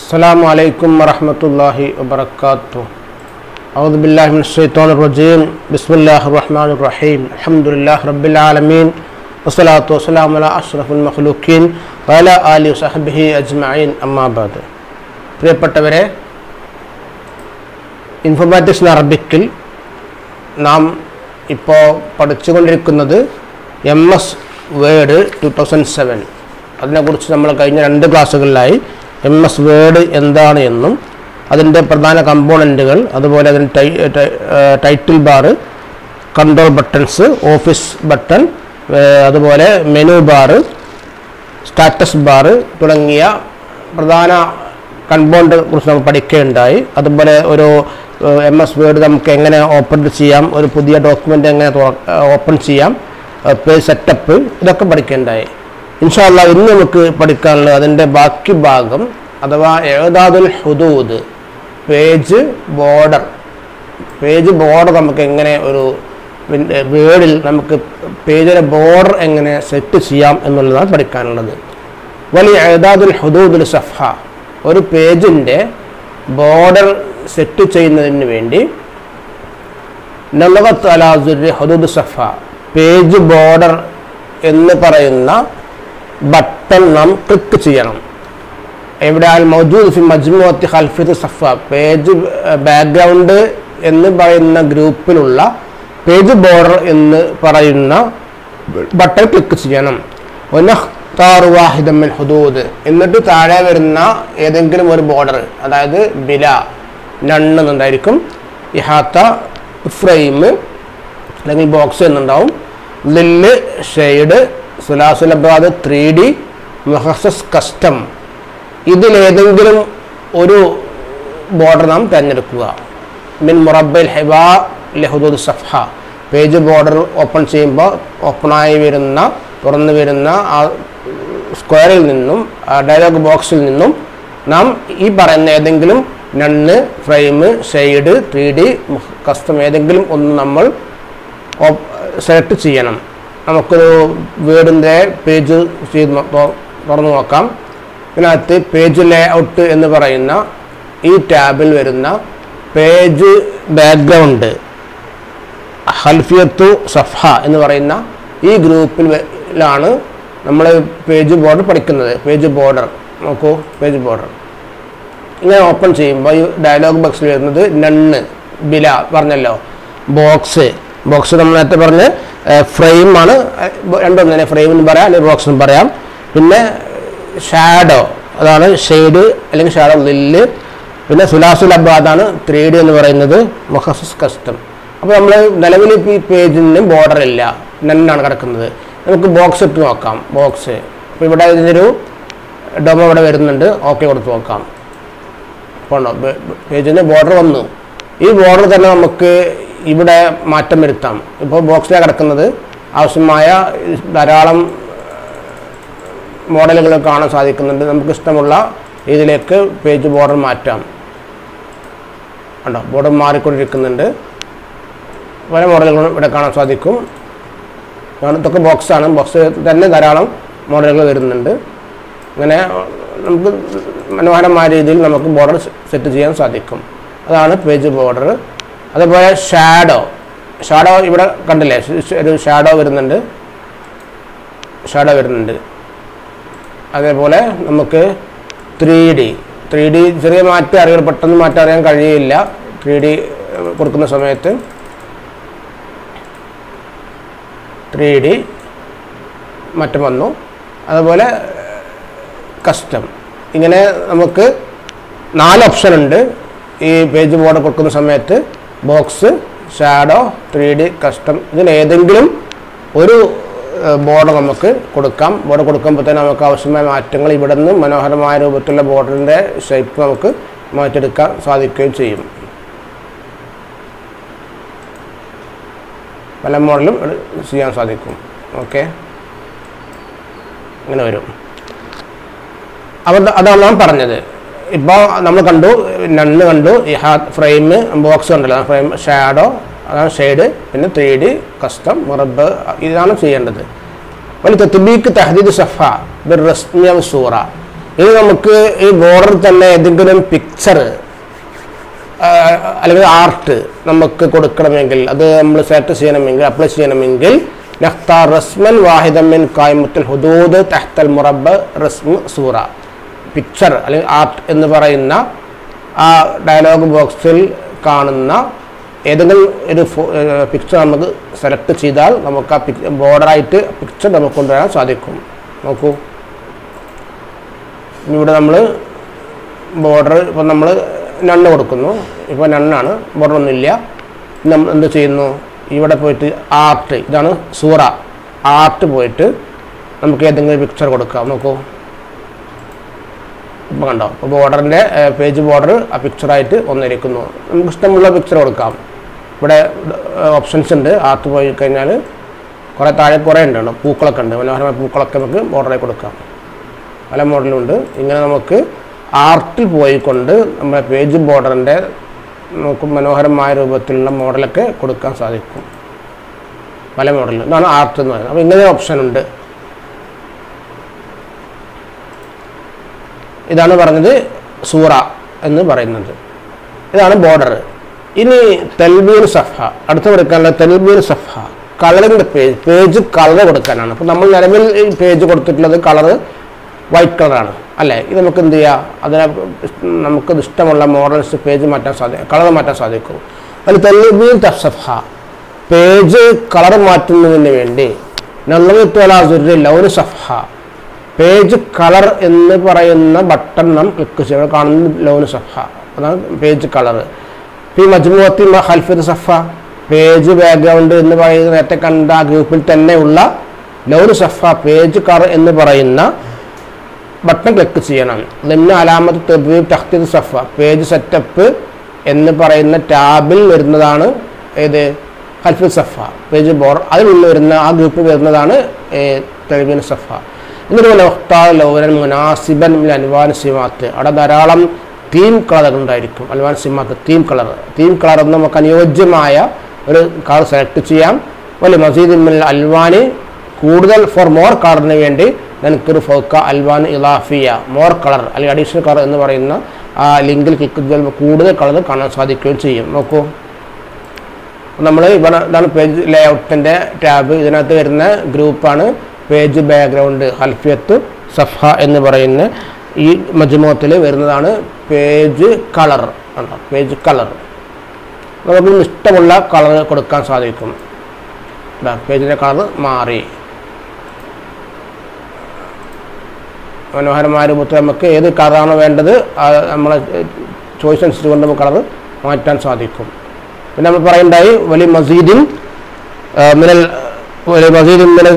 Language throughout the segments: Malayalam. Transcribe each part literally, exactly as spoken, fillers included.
السلام عليكم ورحمة الله وبركاته. أعوذ بالله من الشيطان الرجيم. بسم الله الرحمن الرحيم. الحمد لله رب العالمين والصلاة والسلام على أشرف المخلوقين وعلى آله وصحبه أجمعين. أما بعد. പ്രിയപ്പെട്ടവരെ, ഇൻഫോമാറ്റിക്സ് അറബിക്കിൽ നാം ഇപ്പോൾ പഠിച്ചുകൊണ്ടിരിക്കുന്നത് M S Word two thousand seven. അതിനെക്കുറിച്ച് നമ്മൾ കഴിഞ്ഞ രണ്ട് ക്ലാസ്സുകളിലായി എം എസ് വേർഡ് എന്താണ് എന്നും അതിൻ്റെ പ്രധാന കമ്പോണൻറ്റുകൾ, അതുപോലെ അതിന് title bar, control buttons, office button, അതുപോലെ മെനു ബാറ്, സ്റ്റാറ്റസ് ബാറ് തുടങ്ങിയ പ്രധാന കമ്പോണൻറ്റുകളെ കുറിച്ച് നമ്മൾ പഠിക്കുകയുണ്ടായി. അതുപോലെ ഒരു എം എസ് വേർഡ് നമുക്ക് എങ്ങനെ ഓപ്പൺ ചെയ്യാം, ഒരു പുതിയ ഡോക്യുമെൻ്റ് എങ്ങനെ ഓപ്പൺ ചെയ്യാം, പേജ് സെറ്റപ്പ്, ഇതൊക്കെ പഠിക്കുകയുണ്ടായി. ഇൻഷാ അല്ലാഹ് ഇന്ന് നമുക്ക് പഠിക്കാനുള്ളത് അതിൻ്റെ ബാക്കി ഭാഗം, അഥവാ ഇഅ്ദാദുൽ ഹുദൂദ്, പേജ് ബോർഡർ. പേജ് ബോർഡർ നമുക്ക് എങ്ങനെ ഒരു വേർഡിൽ നമുക്ക് പേജിലെ ബോർഡർ എങ്ങനെ സെറ്റ് ചെയ്യാം എന്നുള്ളതാണ് പഠിക്കാനുള്ളത്. വലിയ ഇഅ്ദാദുൽ ഹുദൂദുൽ സഫ്ഹ, ഒരു പേജിൻ്റെ ബോർഡർ സെറ്റ് ചെയ്യുന്നതിന് വേണ്ടി നളഗത്ത് അലാ സുർരി ഹുദൂദ് സഫ്ഹ, പേജ് ബോർഡർ എന്ന് പറയുന്ന ബട്ടൺ നാം ക്ലിക്ക് ചെയ്യണം. എവിടെ ആൽ മൗജൂദ് ഫി മജ്മുഅത്തി ഖൽഫിയത്ത് സഫ, പേജ് ബാക്ക്ഗ്രൗണ്ട് എന്ന് പറയുന്ന ഗ്രൂപ്പിലുള്ള പേജ് ബോർഡർ എന്ന് പറയുന്ന ബട്ടൺ ക്ലിക്ക് ചെയ്യണം. വനഖ്താറു വാഹിദൻ മിൻ ഹുദൂദ്, എന്നിട്ട് താഴെ വരുന്ന ഏതെങ്കിലും ഒരു ബോർഡർ, അതായത് ബില, നണ്ണ് എന്നുണ്ടായിരിക്കും, ഇഹാത്ത, ഫ്രെയിം അല്ലെങ്കിൽ ബോക്സ് എന്നുണ്ടാവും, ലില്ല്, ഷെയ്ഡ്, സുലാസുൽ അബ്വാദ്, ത്രീ ഡി, മുഖസ്സസ്, കസ്റ്റം, ഇതിലേതെങ്കിലും ഒരു ബോർഡർ നാം തിരഞ്ഞെടുക്കുക. മിൻ മുറബ്ബൽ ഹിബാ ലഹുദൂദ് സഫ്ഹ, പേജ് ബോർഡർ ഓപ്പൺ ചെയ്യുമ്പോൾ ഓപ്പണായി വരുന്ന തുറന്നു വരുന്ന ആ സ്ക്വയറിൽ നിന്നും ഡയലോഗ് ബോക്സിൽ നിന്നും നാം ഈ പറയുന്ന ഏതെങ്കിലും none, frame, shade, three D, custom ഏതെങ്കിലും ഒന്ന് നമ്മൾ സെലക്ട് ചെയ്യണം. നമുക്കൊരു വേർഡിൻ്റെ പേജ് ചെയ്ത് തുറന്നു നോക്കാം. ഇതിനകത്ത് പേജ് ലേ ഔട്ട് എന്ന് പറയുന്ന ഈ ടാബിൽ വരുന്ന പേജ് ബാക്ക്ഗ്രൗണ്ട് ഖൽഫിയത്തു സഫ്ഹ എന്ന് പറയുന്ന ഈ ഗ്രൂപ്പിലാണ് നമ്മൾ പേജ് ബോർഡർ പഠിക്കുന്നത്. പേജ് ബോർഡർ നോക്കൂ, പേജ് ബോർഡർ ഇങ്ങനെ ഓപ്പൺ ചെയ്യുമ്പോൾ ഈ ഡയലോഗ് ബോക്സിൽ വരുന്നത് നണ്ണ്, ബില പറഞ്ഞല്ലോ, ബോക്സ്, ബോക്സ് നമ്മൾ നേരത്തെ പറഞ്ഞ് ഫ്രെയിം ആണ്, രണ്ടൊന്നും തന്നെ, ഫ്രെയിം എന്ന് പറയാം അല്ലെങ്കിൽ ബോക്സ് എന്ന് പറയാം. പിന്നെ ഷാഡോ, അതാണ് ഷെയ്ഡ് അല്ലെങ്കിൽ ഷാഡോ, ലില്ല്. പിന്നെ സുലാസുൽ അബ്വാദാണ് ത്രീ ഡി എന്ന് പറയുന്നത്, മുഖസ്സസ്, കസ്റ്റം. അപ്പോൾ നമ്മൾ നിലവിൽ ഈ പേജിന് ബോർഡർ ഇല്ല, നന്നാണ് കിടക്കുന്നത്. നമുക്ക് ബോക്സ് ഇട്ട് നോക്കാം. ബോക്സ് അപ്പോൾ ഇവിടെ ഇതിനൊരു ഡൊമോ ഇവിടെ വരുന്നുണ്ട്, ഓക്കെ കൊടുത്ത് നോക്കാം. പോണോ, പേജിന് ബോർഡർ വന്നു. ഈ ബോർഡർ തന്നെ നമുക്ക് ഇവിടെ മാറ്റം വരുത്താം. ഇപ്പോൾ ബോക്സിലാണ് കിടക്കുന്നത്, ആവശ്യമായ ധാരാളം മോഡലുകൾ കാണാൻ സാധിക്കുന്നുണ്ട്. നമുക്ക് ഇഷ്ടമുള്ള രീതിയിലേക്ക് പേജ് ബോർഡർ മാറ്റാം. കണ്ടോ, ബോർഡർ മാറിക്കൊണ്ടിരിക്കുന്നുണ്ട്. പല മോഡലുകളും ഇവിടെ കാണാൻ സാധിക്കും. ഇതൊക്കെ ബോക്സാണ്, ബോക്സ് തന്നെ ധാരാളം മോഡലുകൾ വരുന്നുണ്ട്. ഇങ്ങനെ നമുക്ക് മനോഹരമായ രീതിയിൽ നമുക്ക് ബോർഡർ സെറ്റ് ചെയ്യാൻ സാധിക്കും. അതാണ് പേജ് ബോർഡർ. അതുപോലെ ഷാഡോ, ഷാഡോ ഇവിടെ കണ്ടില്ലേ, ഒരു ഷാഡോ വരുന്നുണ്ട്, ഷാഡോ വരുന്നുണ്ട്. അതേപോലെ നമുക്ക് ത്രീ ഡി, ത്രീ ഡി ചെറിയ മാറ്റം അറിയാൻ, പെട്ടെന്ന് മാറ്റം അറിയാൻ കഴിയില്ല ത്രീ ഡി കൊടുക്കുന്ന സമയത്ത്. ത്രീ ഡി മാറ്റം വന്നു. അതുപോലെ കസ്റ്റം, ഇങ്ങനെ നമുക്ക് നാല് ഓപ്ഷൻ ഉണ്ട് ഈ പേജ് ബോർഡ് കൊടുക്കുന്ന സമയത്ത്. Box, shadow, three D, custom, ഇതിലേതെങ്കിലും ഒരു ബോർഡർ നമുക്ക് കൊടുക്കാം. ബോർഡർ കൊടുക്കുമ്പോൾ തന്നെ നമുക്ക് ആവശ്യമായ മാറ്റങ്ങൾ ഇവിടെ നിന്ന് മനോഹരമായ രൂപത്തിലുള്ള ബോർഡറിൻ്റെ ഷേപ്പ് നമുക്ക് മാറ്റിയെടുക്കാൻ സാധിക്കുകയും ചെയ്യും. പല മോഡലും ചെയ്യാൻ സാധിക്കും. ഓക്കെ, ഇങ്ങനെ വരും. അപ്പോൾ അതാണ് നാം പറഞ്ഞത്. ഇപ്പോൾ നമ്മൾ കണ്ടു, നണ്ണ് കണ്ടു, ഈ ഫ്രെയിം, ബോക്സ് കണ്ടല്ലോ, ഫ്രെയിം, ഷാഡോ, അതാണ് ഷെയ്ഡ്, പിന്നെ ത്രീ ഡി, കസ്റ്റം, മുറബ്, ഇതാണ് ചെയ്യേണ്ടത്. വലിയ തത്ബീക്ക് തഹദീദ് സഫ ബിർ റസ്മിയ സൂറ, ഇനി നമുക്ക് ഈ ബോർഡറിൽ തന്നെ ഏതെങ്കിലും പിക്ചർ അല്ലെങ്കിൽ ആർട്ട് നമുക്ക് കൊടുക്കണമെങ്കിൽ അത് നമ്മൾ സെലക്ട് ചെയ്യണമെങ്കിൽ അപ്ലൈ ചെയ്യണമെങ്കിൽ നഖ്താർ റസ്മൻ വാഹിദൻ മിൻ ഖായിമത്തുൽ ഹുദൂദ് തഹ്തൽ മുറബ്ബ റസ്മ് സൂറ പിക്ചർ അല്ലെങ്കിൽ ആർട്ട് എന്ന് പറയുന്ന ആ ഡയലോഗ് ബോക്സിൽ കാണുന്ന ഏതെങ്കിലും ഒരു പിക്ചർ നമുക്ക് സെലക്ട് ചെയ്താൽ നമുക്ക് ആ പിക് ബോർഡറായിട്ട് പിക്ചർ നമുക്ക് കൊണ്ടുവരാൻ സാധിക്കും. നോക്കൂ, ഇവിടെ നമ്മൾ ബോർഡർ ഇപ്പം നമ്മൾ നണ്ണ് കൊടുക്കുന്നു. ഇപ്പോൾ നണ്ണാണ്, ബോർഡറൊന്നുമില്ല. നമ്മൾ എന്ത് ചെയ്യുന്നു, ഇവിടെ പോയിട്ട് ആർട്ട്, ഇതാണ് സൂറ, ആർട്ട് പോയിട്ട് നമുക്ക് ഏതെങ്കിലും പിക്ചർ കൊടുക്കാം. നോക്കൂ, ഇപ്പം കണ്ടോ, ഇപ്പോൾ ബോർഡറിൻ്റെ പേജ് ബോർഡർ ആ പിക്ചറായിട്ട് വന്നിരിക്കുന്നു. നമുക്ക് ഇഷ്ടമുള്ള പിക്ചർ കൊടുക്കാം. ഇവിടെ ഓപ്ഷൻസ് ഉണ്ട്. ആർട്ട് പോയി കഴിഞ്ഞാൽ കുറേ താഴെ കുറേ ഉണ്ട്, പൂക്കളൊക്കെ ഉണ്ട്, മനോഹരമായ പൂക്കളൊക്കെ നമുക്ക് ബോർഡറായി കൊടുക്കാം. പല മോഡലുണ്ട്. ഇങ്ങനെ നമുക്ക് ആർട്ടിൽ പോയിക്കൊണ്ട് നമ്മുടെ പേജ് ബോർഡറിൻ്റെ നമുക്ക് മനോഹരമായ രൂപത്തിലുള്ള മോഡലൊക്കെ കൊടുക്കാൻ സാധിക്കും. പല മോഡലും ഇതാണ് ആർട്ട് എന്ന് പറയുന്നത്. അപ്പോൾ ഇങ്ങനെ ഓപ്ഷൻ ഉണ്ട്. ഇതാണ് പറഞ്ഞത് സൂറ എന്ന് പറയുന്നത്. ഇതാണ് ബോർഡർ. ഇനി തെൽബീൻ സഫ, അടുത്ത കൊടുക്കാനുള്ള തെൽബീൻ സഫ കളറിൻ്റെ പേജ് പേജ് കളർ കൊടുക്കാനാണ്. അപ്പോൾ നമ്മൾ നിലവിൽ ഈ പേജ് കൊടുത്തിട്ടുള്ളത് കളറ് വൈറ്റ് കളറാണ് അല്ലേ. ഇത് നമുക്ക് എന്ത് ചെയ്യാം, അതിനെ നമുക്ക് ഇഷ്ടമുള്ള മോഡൽസ് പേജ് മാറ്റാൻ സാധിക്കും, കളർ മാറ്റാൻ സാധിക്കും. അതിൽ തെൽബീൻ സഫ പേജ് കളർ മാറ്റുന്നതിന് വേണ്ടി നല്ലതുരി ലൗന് സഫ പേജ് കളർ എന്ന് പറയുന്ന ബട്ടൺ നാം ക്ലിക്ക് ചെയ്യുക. കാണുന്ന ലൗന് സഫ അതാണ് പേജ് കളർ. ഈ മജ്മുഅത്തി മ ഖൽഫത്ത് സഫ പേജ് ബാക്ക്ഗ്രൗണ്ട് എന്ന് പറയുന്ന നേരത്തെ കണ്ട ഗ്രൂപ്പിൽ തന്നെയുള്ള ലൗന് സഫ പേജ് കളർ എന്ന് പറയുന്ന ബട്ടൺ ക്ലിക്ക് ചെയ്യണം. നിന്ന അലാമത്ത് തബ്വീബ് തഖ്തീദ് സഫ പേജ് സെറ്റപ്പ് എന്ന് പറയുന്ന ടാബിൽ വരുന്നതാണ് ഏത് ഖൽഫത്ത് സഫ പേജ് ബോർഡർ. അതിനുള്ളിൽ വരുന്ന ആ ഗ്രൂപ്പിൽ വരുന്നതാണ് തെൽബീൻ സഫ. എന്നിട്ട് ലൗനൻ മുനാസിബൻ മിൻ അൽവാൻ സിമാത്ത് അവിടെ ധാരാളം തീം കളറുകൾ ഉണ്ടായിരിക്കും. അൽവാൻ സിമാത്ത് തീം കളർ. തീം കളർ എന്ന് നമുക്ക് അനുയോജ്യമായ ഒരു കളർ സെലക്ട് ചെയ്യാം. വലിയ മസീദ് മിൻ അൽവാന് കൂടുതൽ ഫോർ മോർ കളറിന് വേണ്ടി നമുക്ക് ഫൗക്ക അൽവാൻ ഇലാഫിയ മോർ കളർ അല്ലെങ്കിൽ അഡീഷണൽ കളർ എന്ന് പറയുന്ന ആ ലിങ്കിൽ ക്ലിക്ക് ചെയ്താൽ കൂടുതൽ കളർ കാണാൻ സാധിക്കുകയും ചെയ്യും. നോക്കൂ, നമ്മൾ ഇവിടെ ഇതാണ് പേജ് ലേഔട്ടിൻ്റെ ടാബ്. ഇതിനകത്ത് വരുന്ന ഗ്രൂപ്പാണ് പേജ് ബാക്ക്ഗ്രൗണ്ട് ഖൽഫിയത്ത് സഫ എന്ന് പറയുന്ന ഈ മജ്മുഅത്തിൽ വരുന്നതാണ് പേജ് കളർ. പേജ് കളർ നമുക്ക് ഇഷ്ടമുള്ള കളർ കൊടുക്കാൻ സാധിക്കും. പേജിൻ്റെ കളർ മാറി മനോഹരമായ രൂപത്തിൽ നമുക്ക് ഏത് കളറാണോ വേണ്ടത് നമ്മളെ ചോയ്സ് അനുസരിച്ച് കൊണ്ട് നമുക്ക് കളർ മാറ്റാൻ സാധിക്കും. പിന്നെ നമ്മൾ പറയുണ്ടായി വലിയ മസീദിൻ മിനൽ വലിയ മസീദിൻ മിനൽ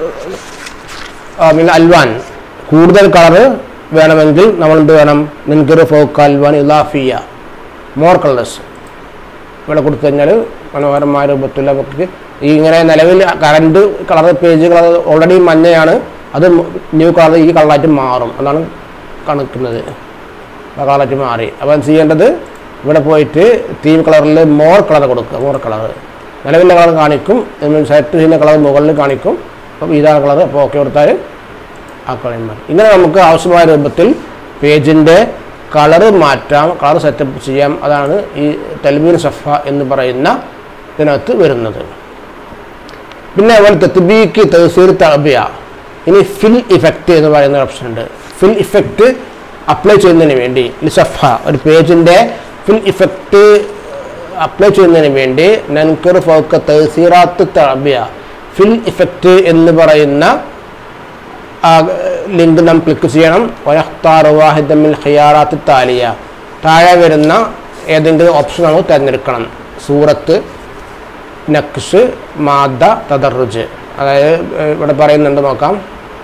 മിനൽ അൽവാൻ കൂടുതൽ കളറ് വേണമെങ്കിൽ നമ്മൾ എന്ത് വേണം, നിൻകിർ ഫൗക്ക അൽവാൻ ഇലാഫിയ മോർ കളേഴ്സ് ഇവിടെ കൊടുത്തു കഴിഞ്ഞാൽ മനോഹരമായ രൂപത്തിൽ നമുക്ക് ഈ ഇങ്ങനെ നിലവിൽ current colour page colour already മഞ്ഞയാണ്, അത് ന്യൂ കളർ ഈ കളറായിട്ട് മാറും. അതാണ് കണക്കുന്നത്, കളറായിട്ട് മാറി. അപ്പം ചെയ്യേണ്ടത് ഇവിടെ പോയിട്ട് തീം കളറിൽ മോർ കളർ കൊടുക്കുക. മോർ കളർ നിലവിലെ കളർ കാണിക്കും, സെലക്ട് ചെയ്യുന്ന കളർ മുകളിൽ കാണിക്കും. അപ്പം ഇതാണ് കളർ. അപ്പോൾ ഓക്കെ കൊടുത്താൽ ആ കളർ മാറി. ഇങ്ങനെ നമുക്ക് ആവശ്യമായ രൂപത്തിൽ പേജിൻ്റെ കളർ മാറ്റാം, കളർ സെറ്റപ്പ് ചെയ്യാം. അതാണ് ഈ തെൽബീൻ സഫ എന്ന് പറയുന്ന ഇതിനകത്ത് വരുന്നത്. പിന്നെ അതുപോലെ തത്ബീക്ക് തഹ്സീർ തഅബിയ. ഇനി ഫിൽ ഇഫക്റ്റ് എന്ന് പറയുന്ന ഓപ്ഷൻ ഉണ്ട്. ഫിൽ ഇഫക്റ്റ് അപ്ലൈ ചെയ്യുന്നതിന് വേണ്ടി സഫ ഒരു പേജിൻ്റെ ഫിൽ ഇഫക്റ്റ് അപ്ലൈ ചെയ്യുന്നതിന് വേണ്ടി നൻകിർ ഫൗക തഹ്സീറാത്ത് തഅബിയ ഫിൽ ഇഫക്റ്റ് എന്ന് പറയുന്ന ലിങ്ക് നാം ക്ലിക്ക് ചെയ്യണം. വയഖ്താറു വാഹിദൻ മിൻ ഖിയാറാത്തി താലിയ താഴെ വരുന്ന ഏതെങ്കിലും ഓപ്ഷൻ നമ്മൾ തിരഞ്ഞെടുക്കണം. സൂറത്ത്, നഖ്ഷ്, മാദ, തദർറുജ്. അതായത് ഇവിടെ പറയുന്നുണ്ട്, നോക്കാം.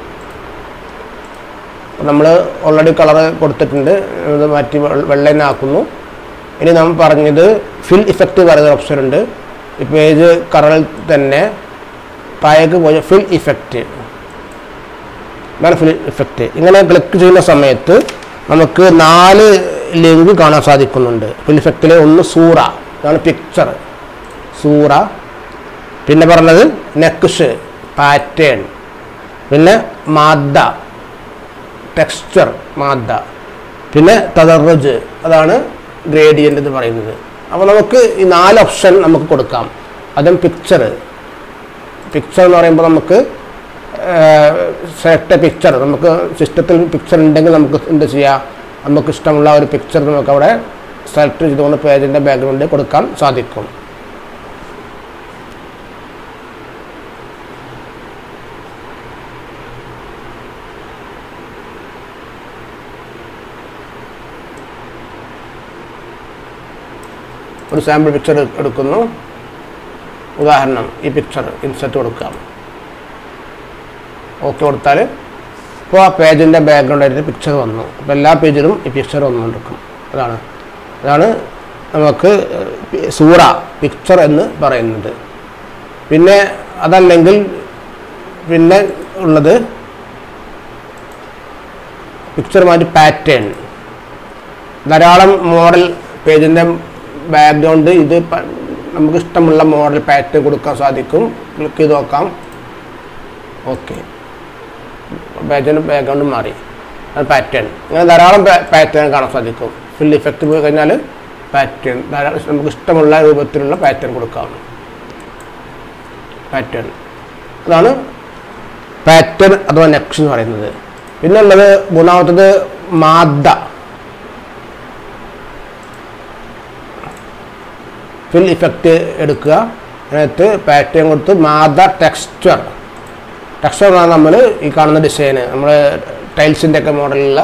നമ്മൾ ഓൾറെഡി കളർ കൊടുത്തിട്ടുണ്ട്, ഇത് മാറ്റി വെള്ളനാക്കുന്നു. ഇനി നമ്മൾ പറഞ്ഞത് ഫിൽ ഇഫക്റ്റ് പറയുന്ന ഓപ്ഷൻ ഉണ്ട്. ഈ പേജ് കളറിൽ തന്നെ താഴേക്ക് പോയ ഫിൽ ഇഫക്റ്റ് ഇതാണ് ഫിൽ ഇഫക്റ്റ്. ഇങ്ങനെ ക്ലിക്ക് ചെയ്യുന്ന സമയത്ത് നമുക്ക് നാല് ലിങ്ക് കാണാൻ സാധിക്കുന്നുണ്ട്. ഫിൽ ഇഫക്റ്റിലെ ഒന്ന് സൂറ, ഇതാണ് പിക്ചർ സൂറ. പിന്നെ പറഞ്ഞത് നെക്ഷ് പാറ്റേൺ, പിന്നെ മാദ ടെക്സ്ചർ മാദ്ദ, പിന്നെ തദർറുജ് അതാണ് ഗ്രേഡിയൻ്റ് എന്ന് പറയുന്നത്. അപ്പോൾ നമുക്ക് ഈ നാല് ഓപ്ഷൻ നമുക്ക് കൊടുക്കാം. അതും പിക്ചർ പിക്ചർ എന്ന് പറയുമ്പോൾ നമുക്ക് സെലക്ട് പിക്ചർ, നമുക്ക് സിസ്റ്റത്തിൽ പിക്ചർ ഉണ്ടെങ്കിൽ നമുക്ക് എന്ത് ചെയ്യാം, നമുക്ക് ഇഷ്ടമുള്ള ഒരു പിക്ചർ നമുക്ക് അവിടെ സെലക്ട് ചെയ്തുകൊണ്ട് പേജിൻ്റെ ബാക്ക്ഗ്രൗണ്ടിൽ കൊടുക്കാൻ സാധിക്കും. ഒരു സാമ്പിൾ പിക്ചർ എടുക്കുന്നു. ഉദാഹരണം ഈ പിക്ചർ ഇൻസെർട്ട് കൊടുക്കാം. ഓക്കെ കൊടുത്താൽ ഇപ്പോൾ ആ പേജിൻ്റെ ബാക്ക്ഗ്രൗണ്ടായിട്ട് പിക്ചർ വന്നു. അപ്പോൾ എല്ലാ പേജിലും ഈ പിക്ചർ വന്നുകൊണ്ടിരിക്കും. അതാണ് അതാണ് നമുക്ക് സൂറ പിക്ചർ എന്ന് പറയുന്നത്. പിന്നെ അതല്ലെങ്കിൽ പിന്നെ ഉള്ളത് പിക്ചറുമായിട്ട് പാറ്റേൺ. ധാരാളം മോഡൽ പേജിൻ്റെ ബാക്ക്ഗ്രൗണ്ട് ഇത് നമുക്ക് ഇഷ്ടമുള്ള മോഡൽ പാറ്റേൺ കൊടുക്കാൻ സാധിക്കും. ക്ലിക്ക് ചെയ്ത് നോക്കാം. ഓക്കെ, പേജിൻ്റെ ബാക്ക്ഗ്രൗണ്ട് മാറി. അത് പാറ്റേൺ. ഇങ്ങനെ ധാരാളം പാറ്റേൺ കാണാൻ സാധിക്കും. ഫിൽ ഇഫക്റ്റ് പോയി കഴിഞ്ഞാൽ പാറ്റേൺ ധാരാളം നമുക്ക് ഇഷ്ടമുള്ള രൂപത്തിലുള്ള പാറ്റേൺ കൊടുക്കാം. പാറ്റേൺ അതാണ് പാറ്റേൺ അഥവാ നെക്സ്റ്റ് എന്ന് പറയുന്നത്. പിന്നെ ഉള്ളത് മൂന്നാമത്തത് മാദ്ദ. ഫിൽ ഇഫക്റ്റ് എടുക്കുക, അതിനകത്ത് പാറ്റേൺ കൊടുത്ത് മാദ്ദ ടെക്സ്ചർ. ടെക്സ്ചർ എന്നാണ് നമ്മൾ ഈ കാണുന്ന ഡിസൈന്, നമ്മൾ ടൈൽസിൻ്റെ ഒക്കെ മോഡലുള്ള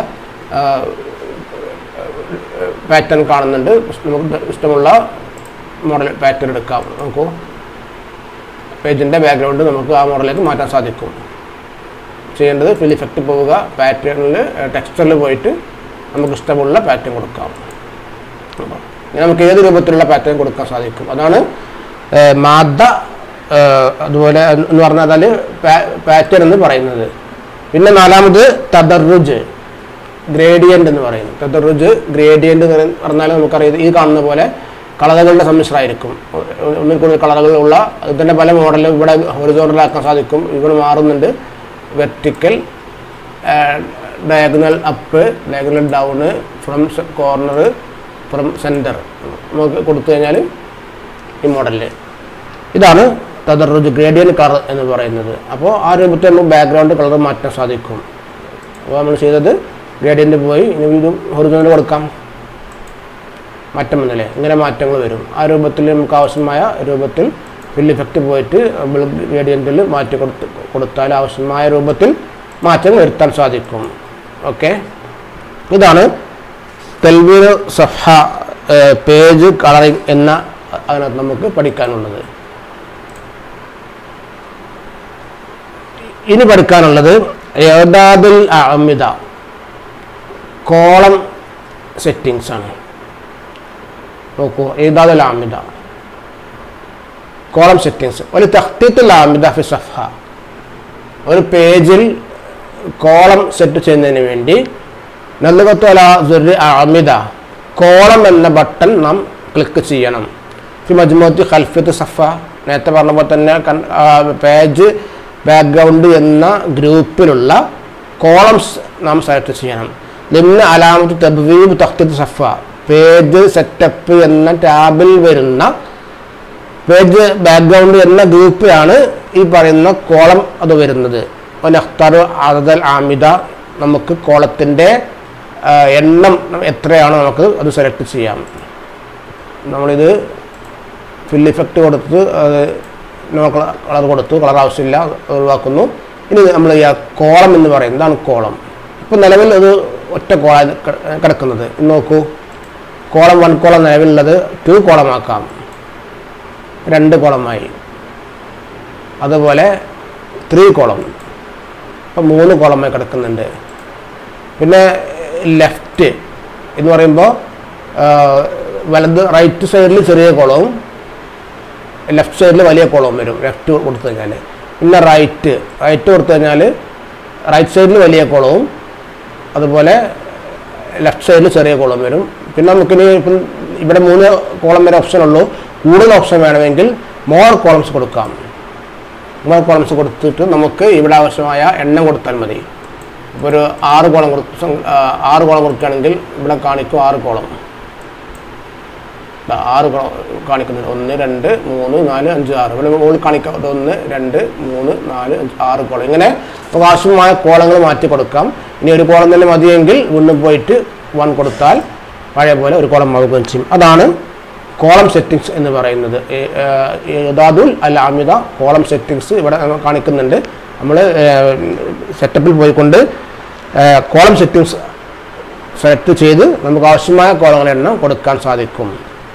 പാറ്റേൺ കാണുന്നുണ്ട്. നമുക്ക് ഇഷ്ടമുള്ള മോഡൽ പാറ്റേൺ എടുക്കാം. നമുക്ക് പേജിൻ്റെ ബാക്ക്ഗ്രൗണ്ട് നമുക്ക് ആ മോഡലിലേക്ക് മാറ്റാൻ സാധിക്കും. ചെയ്യേണ്ടത് ഫിൽ ഇഫക്റ്റ് പോവുക, പാറ്റേണിൽ ടെക്സ്ചറിൽ പോയിട്ട് നമുക്ക് ഇഷ്ടമുള്ള പാറ്റേൺ കൊടുക്കാം. നമുക്ക് ഏത് രൂപത്തിലുള്ള പാറ്റേൺ കൊടുക്കാൻ സാധിക്കും. അതാണ് മാദ്ദ അതുപോലെ എന്ന് പറഞ്ഞാൽ പാറ്റേൺ എന്ന് പറയുന്നത്. പിന്നെ നാലാമത് തദർറുജ് ഗ്രേഡിയൻ്റ് എന്ന് പറയുന്നു. തദർറുജ് ഗ്രേഡിയൻ്റ് എന്ന് പറഞ്ഞാൽ നമുക്കറിയാം ഈ കാണുന്ന പോലെ കളറുകളുടെ സമ്മിശ്രമായിരിക്കും. ഒന്നിൽ കൂടുതൽ കളറുകളുള്ള അതിൻ്റെ പല മോഡലും ഇവിടെ ഹൊറിസോണ്ടലാക്കാൻ സാധിക്കും. ഇവിടെ മാറുന്നുണ്ട്. Vertical, diagonal up, diagonal down, from corner, from centre നമുക്ക് കൊടുത്തു കഴിഞ്ഞാൽ ഈ മോഡലിൽ ഇതാണ് തദർറുജ് ഗ്രേഡിയൻ്റ് കളർ എന്ന് പറയുന്നത്. അപ്പോൾ ആ രൂപത്തിൽ നമുക്ക് ബാക്ക്ഗ്രൗണ്ട് കളർ മാറ്റാൻ സാധിക്കും. അപ്പോൾ നമ്മൾ ചെയ്തത് ഗ്രേഡിയൻ്റ് പോയി ഇനി ഇതും ഹൊറിസോണ്ടൽ കൊടുക്കാം. മാറ്റം വന്നില്ലേ, ഇങ്ങനെ മാറ്റങ്ങൾ വരും. ആ രൂപത്തിൽ നമുക്ക് ആവശ്യമായ രൂപത്തിൽ ഫിൽ ഇഫക്റ്റ് പോയിട്ട് നമ്മൾ ഗ്രേഡിയൻറ്റിൽ മാറ്റി കൊടുത്ത് കൊടുത്താൽ ആവശ്യമായ രൂപത്തിൽ മാറ്റം വരുത്താൻ സാധിക്കും. ഓക്കെ, ഇതാണ് തൽവീർ സഫ പേജ് കളറിംഗ് എന്ന അതിനകത്ത് നമുക്ക് പഠിക്കാനുള്ളത്. ഇനി പഠിക്കാനുള്ളത് ഏതാദുൽ അഅമിദ കോളം സെറ്റിങ്സ് ആണ്. നോക്കൂ, ഏതാദുൽ അഅമിദ കോളം സെറ്റിങ്സ്. ഒരു തഖ്തീത്തുൽ അഅമിദ ഫി സഫ, ഒരു പേജിൽ കോളം സെറ്റ് ചെയ്യുന്നതിന് വേണ്ടി നല്ലുകത്തു അലാ സുർരി അഅമിദ കോളം എന്ന ബട്ടൺ നാം ക്ലിക്ക് ചെയ്യണം. ഫി മജ്മുഅത്തി ഖൽഫിയത്ത് സഫ, നേരത്തെ പറഞ്ഞ പോലെ തന്നെ പേജ് ബാക്ക്ഗ്രൗണ്ട് എന്ന ഗ്രൂപ്പിലുള്ള കോളംസ് നാം സെലക്ട് ചെയ്യണം. ലിംന അലാമത്ത് തബ്വീബ് തഖ്തീത്ത് സഫ, പേജ് സെറ്റപ്പ് എന്ന ടാബിൽ വരുന്ന പേജ് ബാക്ക്ഗ്രൗണ്ട് എന്ന ഗ്രൂപ്പിലാണ് ഈ പറയുന്ന കോളം അത് വരുന്നത്. നഖ്തറു അദദൽ ആമിദ, നമുക്ക് കോളത്തിൻ്റെ എണ്ണം എത്രയാണോ നമുക്ക് അത് സെലക്ട് ചെയ്യാം. നമ്മളിത് ഫിൽ ഇഫക്റ്റ് കൊടുത്ത് അത് നോ കളർ കൊടുത്തു, കളർ ആവശ്യമില്ല, ഒഴിവാക്കുന്നു. ഇനി നമ്മൾ ഈ കോളം എന്ന് പറയുന്നത് എന്താണ് കോളം? ഇപ്പോൾ നിലവിൽ അത് ഒറ്റ കോളം കിടക്കുന്നത്. ഇന്ന് നോക്കൂ, കോളം വൺ കോളം നിലവിലുള്ളത് ടു കോളമാക്കാം, രണ്ട് കോളമായി. അതുപോലെ ത്രീ കോളം, ഇപ്പം മൂന്ന് കോളമായി കിടക്കുന്നുണ്ട്. പിന്നെ ലെഫ്റ്റ് എന്ന് പറയുമ്പോൾ വലത് റൈറ്റ് സൈഡിൽ ചെറിയ കോളവും ലെഫ്റ്റ് സൈഡിൽ വലിയ കോളവും വരും ലെഫ്റ്റ് കൊടുത്തു കഴിഞ്ഞാൽ. പിന്നെ റൈറ്റ് റൈറ്റ് കൊടുത്തു കഴിഞ്ഞാൽ റൈറ്റ് സൈഡിൽ വലിയ കോളവും അതുപോലെ ലെഫ്റ്റ് സൈഡിൽ ചെറിയ കോളം വരും. പിന്നെ നമുക്കിനി ഇപ്പം ഇവിടെ മൂന്ന് കോളം വരെ ഓപ്ഷൻ ഉള്ളൂ. കൂടുതൽ ഓപ്ഷൻ വേണമെങ്കിൽ മോർ കോളംസ് കൊടുക്കാം. മോർ കോളംസ് കൊടുത്തിട്ട് നമുക്ക് ഇവിടെ ആവശ്യമായ എണ്ണം കൊടുത്താൽ മതി. ഇപ്പോൾ ഒരു ആറ് കോളം കൊടുക്കും ആറ് കോളം കൊടുക്കുകയാണെങ്കിൽ ഇവിടെ കാണിക്കും ആറ് കോളം ആറ് കോളം കാണിക്കുന്നുണ്ട് ഒന്ന് രണ്ട് മൂന്ന് നാല് അഞ്ച് ആറ് ഇവിടെ മുകളിൽ കാണിക്കാം ഒന്ന് രണ്ട് മൂന്ന് നാല് അഞ്ച് ആറ് കോളം ഇങ്ങനെ ആവശ്യമായ കോളങ്ങൾ മാറ്റി കൊടുക്കാം ഇനി ഒരു കോളം തന്നെ മതിയെങ്കിൽ വീണ്ടും പോയിട്ട് വൺ കൊടുത്താൽ പഴയ പോലെ ഒരു കോളം ആവുകയും ചെയ്യും അതാണ് കോളം സെറ്റിങ്സ് എന്ന് പറയുന്നത് യദാദുൽ അൽ അമിത കോളം സെറ്റിങ്സ് ഇവിടെ കാണിക്കുന്നുണ്ട് നമ്മൾ സെറ്റപ്പിൽ പോയിക്കൊണ്ട് കോളം സെറ്റിങ്സ് സെലക്ട് ചെയ്ത് നമുക്ക് ആവശ്യമായ കോളങ്ങളുടെ എണ്ണം കൊടുക്കാൻ സാധിക്കും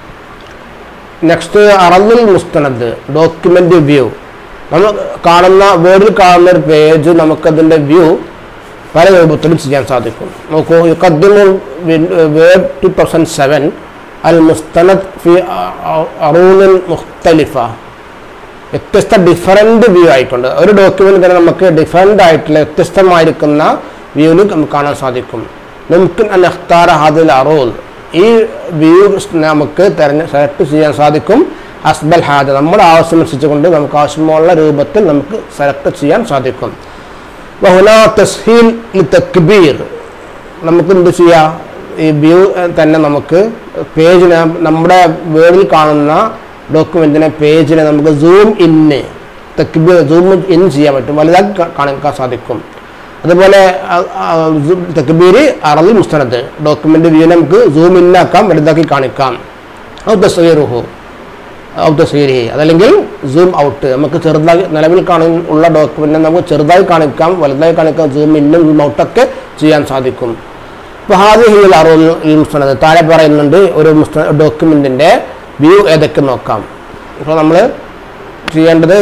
നെക്സ്റ്റ് അറദുൽ മുസ്തനദ് ഡോക്യുമെന്റ് വ്യൂ നമ്മൾ കാണുന്ന വേർഡിൽ കാണുന്ന ഒരു പേജ് നമുക്കതിൻ്റെ വ്യൂ പല രൂപത്തിലും ചെയ്യാൻ സാധിക്കും നോക്കൂ യുഖദ്ദിമു വേർഡ് ടു തൗസൻഡ് സെവൻ അൽ മുസ്തനദ് ഫി അറൂനിൻ മുഖ്തലിഫ വ്യത്യസ്ത ഡിഫറൻറ്റ് വ്യൂ ആയിട്ടുണ്ട് ഒരു ഡോക്യുമെന്റ് തന്നെ നമുക്ക് ഡിഫറൻ്റ് ആയിട്ടുള്ള വ്യത്യസ്തമായിരിക്കുന്ന വ്യൂവിൽ നമുക്ക് കാണാൻ സാധിക്കും നമുക്ക് അഖ്താറ ഹാദിൽ അറൂൽ ഈ വ്യൂ നമുക്ക് തെരഞ്ഞ സെലക്ട് ചെയ്യാൻ സാധിക്കും അസ്ബൽ ഹാജ നമ്മുടെ ആവശ്യമനുസരിച്ച് കൊണ്ട് നമുക്ക് ആവശ്യമുള്ള രൂപത്തിൽ നമുക്ക് സെലക്ട് ചെയ്യാൻ സാധിക്കും വഹുനാ തസ്ഹീൽ ലിതക്ബീർ നമുക്ക് എന്ത് ചെയ്യാം ഈ വ്യൂ തന്നെ നമുക്ക് പേജിനെ നമ്മുടെ വേർഡിൽ കാണുന്ന ഡോക്യുമെന്റിനെ പേജിനെ നമുക്ക് സൂം ഇന്ന് തക്ബീർ സൂം ഇൻ ചെയ്യാൻ പറ്റും വലുതാക്കി കാണിക്കാൻ സാധിക്കും അതുപോലെ തക്ബീര് അറദുൽ മുസ്തനദ് ഡോക്യുമെന്റ് വ്യൂ നമുക്ക് സൂം ഇൻ ആക്കാം വലുതാക്കി കാണിക്കാം ഔ തസ്ഗീറുഹു ഔ തസ്ഗീരിഹി അതല്ലെങ്കിൽ സൂം ഔട്ട് നമുക്ക് ചെറുതായി നിലവിൽ കാണുന്ന ഡോക്യുമെന്റിനെ നമുക്ക് ചെറുതായി കാണിക്കാം വലുതായി കാണിക്കാം സൂം ഇന്നും സൂം ഔട്ടൊക്കെ ചെയ്യാൻ സാധിക്കും ഇപ്പോൾ ഹാദിഹിൽ അറദുൽ മുസ്തനദ് താഴെ പറയുന്നുണ്ട് ഒരു ഡോക്യുമെന്റിന്റെ വ്യൂ ഏതൊക്കെ നോക്കാം ഇപ്പോൾ നമ്മൾ ചെയ്യേണ്ടത്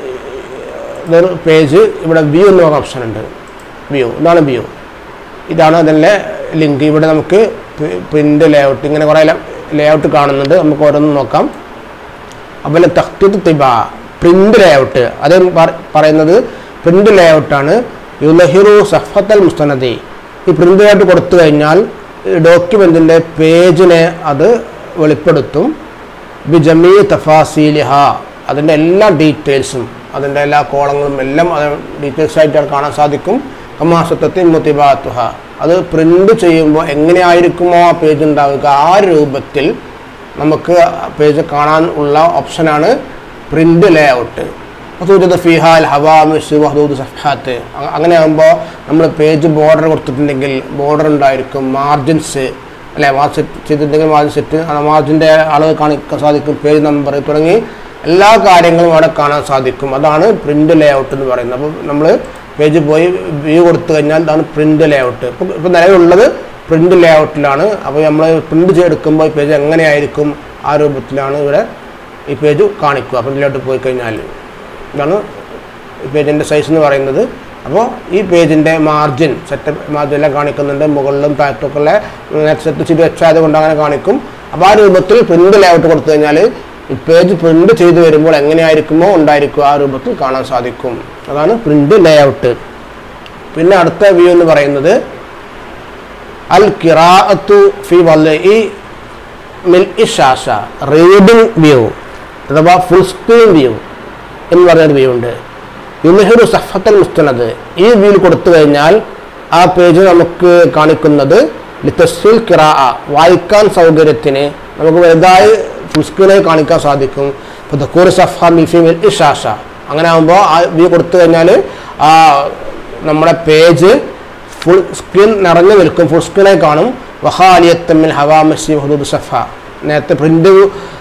ഇതൊരു പേജ് ഇവിടെ വ്യൂ എന്ന് പറഞ്ഞ ഓപ്ഷൻ ഉണ്ട് വ്യൂ ഇതാണ് വ്യൂ ഇതാണ് അതിൻ്റെ ലിങ്ക് ഇവിടെ നമുക്ക് പ്രിൻ്റ് ലേഔട്ട് ഇങ്ങനെ കുറേ ലേഔട്ട് കാണുന്നുണ്ട് നമുക്ക് ഓരോന്നും നോക്കാം അതുപോലെ തഖ്തീത് തിബ പ്രിൻ്റ് ലേഔട്ട് അത് പറയുന്നത് പ്രിൻ്റ് ലേഔട്ടാണ് യുലഹിറു സഫത്തൽ മുസ്തനദി ഈ പ്രിൻ്റ് ലേഔട്ട് കൊടുത്തു കഴിഞ്ഞാൽ ഡോക്യുമെൻറ്റിൻ്റെ പേജിനെ അത് വെളിപ്പെടുത്തും ബിജമീ തഫാസീലിഹ അതിൻ്റെ എല്ലാ ഡീറ്റെയിൽസും അതിൻ്റെ എല്ലാ കോളങ്ങളും എല്ലാം ഡീറ്റെയിൽസ് ആയിട്ട് കാണാൻ സാധിക്കും കമാസത്തത്തി മുത്തിബാത്തുഹ അത് പ്രിൻ്റ് ചെയ്യുമ്പോൾ എങ്ങനെയായിരിക്കുമോ ആ പേജ് ഉണ്ടാവുക ആ രൂപത്തിൽ നമുക്ക് പേജ് കാണാൻ ഉള്ള ഓപ്ഷനാണ് പ്രിൻ്റ് ലേഔട്ട് സൂചിത ഫിഹാൽ ഹവാമിഷ് വഹദൂദ് സഫാത്ത് അങ്ങനെ ആകുമ്പോൾ നമ്മൾ പേജ് ബോർഡർ കൊടുത്തിട്ടുണ്ടെങ്കിൽ ബോർഡർ ഉണ്ടായിരിക്കും മാർജിൻസ് അല്ലെ മാർജിൻ സെറ്റ് ചെയ്തിട്ടുണ്ടെങ്കിൽ മാർജിൻ സെറ്റ് മാർജിൻ്റെ അളവ് കാണിക്കാൻ സാധിക്കും പേജ് നമ്പർ തുടങ്ങി എല്ലാ കാര്യങ്ങളും അവിടെ കാണാൻ സാധിക്കും അതാണ് പ്രിൻ്റ് ലേഔട്ട് എന്ന് പറയുന്നത് അപ്പോൾ നമ്മൾ പേജ് പോയി വ്യൂ കൊടുത്തു കഴിഞ്ഞാൽ അതാണ് പ്രിൻ്റ് ലേഔട്ട് ഇപ്പോൾ ഇപ്പോൾ നിലവിലുള്ളത് പ്രിൻ്റ് ലേഔട്ടിലാണ് അപ്പോൾ നമ്മൾ പ്രിൻ്റ് ചെയ്തെടുക്കുമ്പോൾ ഈ പേജ് എങ്ങനെയായിരിക്കും ആ രൂപത്തിലാണ് ഇവിടെ ഈ പേജ് കാണിക്കുക പ്രിൻ്റ് ലേഔട്ട് പോയി കഴിഞ്ഞാൽ ഇതാണ് ഈ പേജിൻ്റെ സൈസ് എന്ന് പറയുന്നത് അപ്പോൾ ഈ പേജിൻ്റെ മാർജിൻ സെറ്റ് മാർജിൻ എല്ലാം കാണിക്കുന്നുണ്ട് മുകളിലും താഴത്തൊക്കെ സെറ്റ് ചെയ്ത് വെച്ചായത് കൊണ്ട് അങ്ങനെ കാണിക്കും അപ്പോൾ ആ രൂപത്തിൽ പ്രിൻ്റ് ലേഔട്ട് കൊടുത്തു കഴിഞ്ഞാൽ ഈ പേജ് പ്രിൻ്റ് ചെയ്ത് വരുമ്പോൾ എങ്ങനെയായിരിക്കുമോ ഉണ്ടായിരിക്കും ആ രൂപത്തിൽ കാണാൻ സാധിക്കും അതാണ് പ്രിൻ്റ് ലേഔട്ട് പിന്നെ അടുത്ത വ്യൂ എന്ന് പറയുന്നത് അൽ ഖിറാഅത്തു ഫി വൽഇ മിൽഇ ഷാഷ റീഡിംഗ് വ്യൂ അഥവാ ഫുൾ സ്ക്രീൻ വ്യൂ എന്ന് പറയുന്നൊരു വ്യൂ ഉണ്ട് യുൽഹിറു സഫത്തൽ മുസ്തനദ് ഈ വ്യൂ കൊടുത്തു കഴിഞ്ഞാൽ ആ പേജ് നമുക്ക് കാണിക്കുന്നത് ലിതസ്ഹീൽ ഖിറാഅ വായിക്കാൻ സൗകര്യത്തിന് നമുക്ക് വലുതായി ഫുൾ സ്ക്രീനായി കാണിക്കാൻ സാധിക്കും ഇപ്പോൾ ദക്കൂർ സഫ മിൽഫി മിൽഇ ഷാഷ അങ്ങനെ ആകുമ്പോൾ ആ വ്യൂ കൊടുത്തു കഴിഞ്ഞാൽ ആ നമ്മുടെ പേജ് ഫുൾ സ്ക്രീൻ നിറഞ്ഞു നിൽക്കും ഫുൾ സ്ക്രീനായി കാണും വഹാലിയത്തമ്മിൽ ഹവാമസി ഹുദൂദ് സഫ നേരത്തെ പ്രിൻ്റ്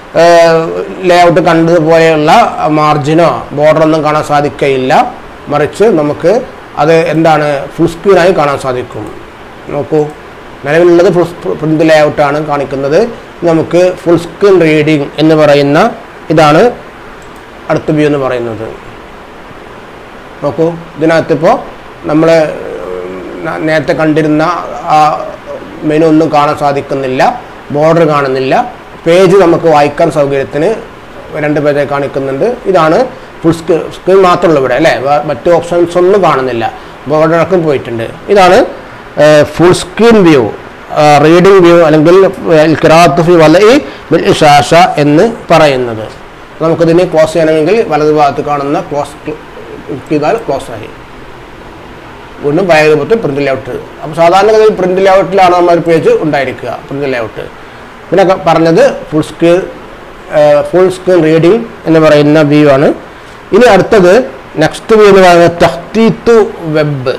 ലേഔട്ട് കണ്ടതുപോലെയുള്ള മാർജിനോ ബോർഡറൊന്നും കാണാൻ സാധിക്കുകയില്ല മറിച്ച് നമുക്ക് അത് എന്താണ് ഫുൾ സ്ക്രീനായി കാണാൻ സാധിക്കും നോക്കൂ നിലവിലുള്ളത് ഫുൾ പ്രിൻ്റ് ലേഔട്ടാണ് കാണിക്കുന്നത് നമുക്ക് ഫുൾ സ്ക്രീൻ റീഡിംഗ് എന്ന് പറയുന്ന ഇതാണ് അടുത്ത വ്യൂ എന്ന് പറയുന്നത് നോക്കൂ ഇതിനകത്തിപ്പോൾ നമ്മൾ നേരത്തെ കണ്ടിരുന്ന ആ മെനു ഒന്നും കാണാൻ സാധിക്കുന്നില്ല ബോർഡർ കാണുന്നില്ല പേജ് നമുക്ക് വായിക്കാൻ സൗകര്യത്തിന് രണ്ട് പേജായി കാണിക്കുന്നുണ്ട് ഇതാണ് ഫുൾ സ്ക്രീൻ സ്ക്രീൻ മാത്രമുള്ള ഇവിടെ അല്ലേ മറ്റു ഓപ്ഷൻസ് ഒന്നും കാണുന്നില്ല ബോർഡറൊക്കെ പോയിട്ടുണ്ട് ഇതാണ് full screen view reading view അല്ലെങ്കിൽ ഖിറാഅത്ത് ഫി വൽഇ മിൽഇ ഷാഷ എന്ന് പറയുന്നത് നമുക്കിതിനെ ക്ലോസ് ചെയ്യണമെങ്കിൽ വലതുഭാഗത്ത് കാണുന്ന ക്ലോസ് ക്ലിക്ക് ചെയ്താൽ ക്ലോസ് ആയി വീണ്ടും പഴയ രൂപത്തിൽ പ്രിന്റ് ലേഔട്ട്. അപ്പോൾ സാധാരണഗതിയിൽ പ്രിന്റ് ലേഔട്ടിലാണ് നമ്മളൊരു പേജ് ഉണ്ടായിരിക്കുക, പ്രിന്റ് ലേഔട്ട്. പിന്നെ പറഞ്ഞത് full screen full screen reading എന്ന് പറയുന്ന വ്യൂ ആണ്. ഇനി അടുത്തത് നെക്സ്റ്റ് വ്യൂ എന്ന് പറയുന്നത് തഖ്തീത്ത് വെബ്.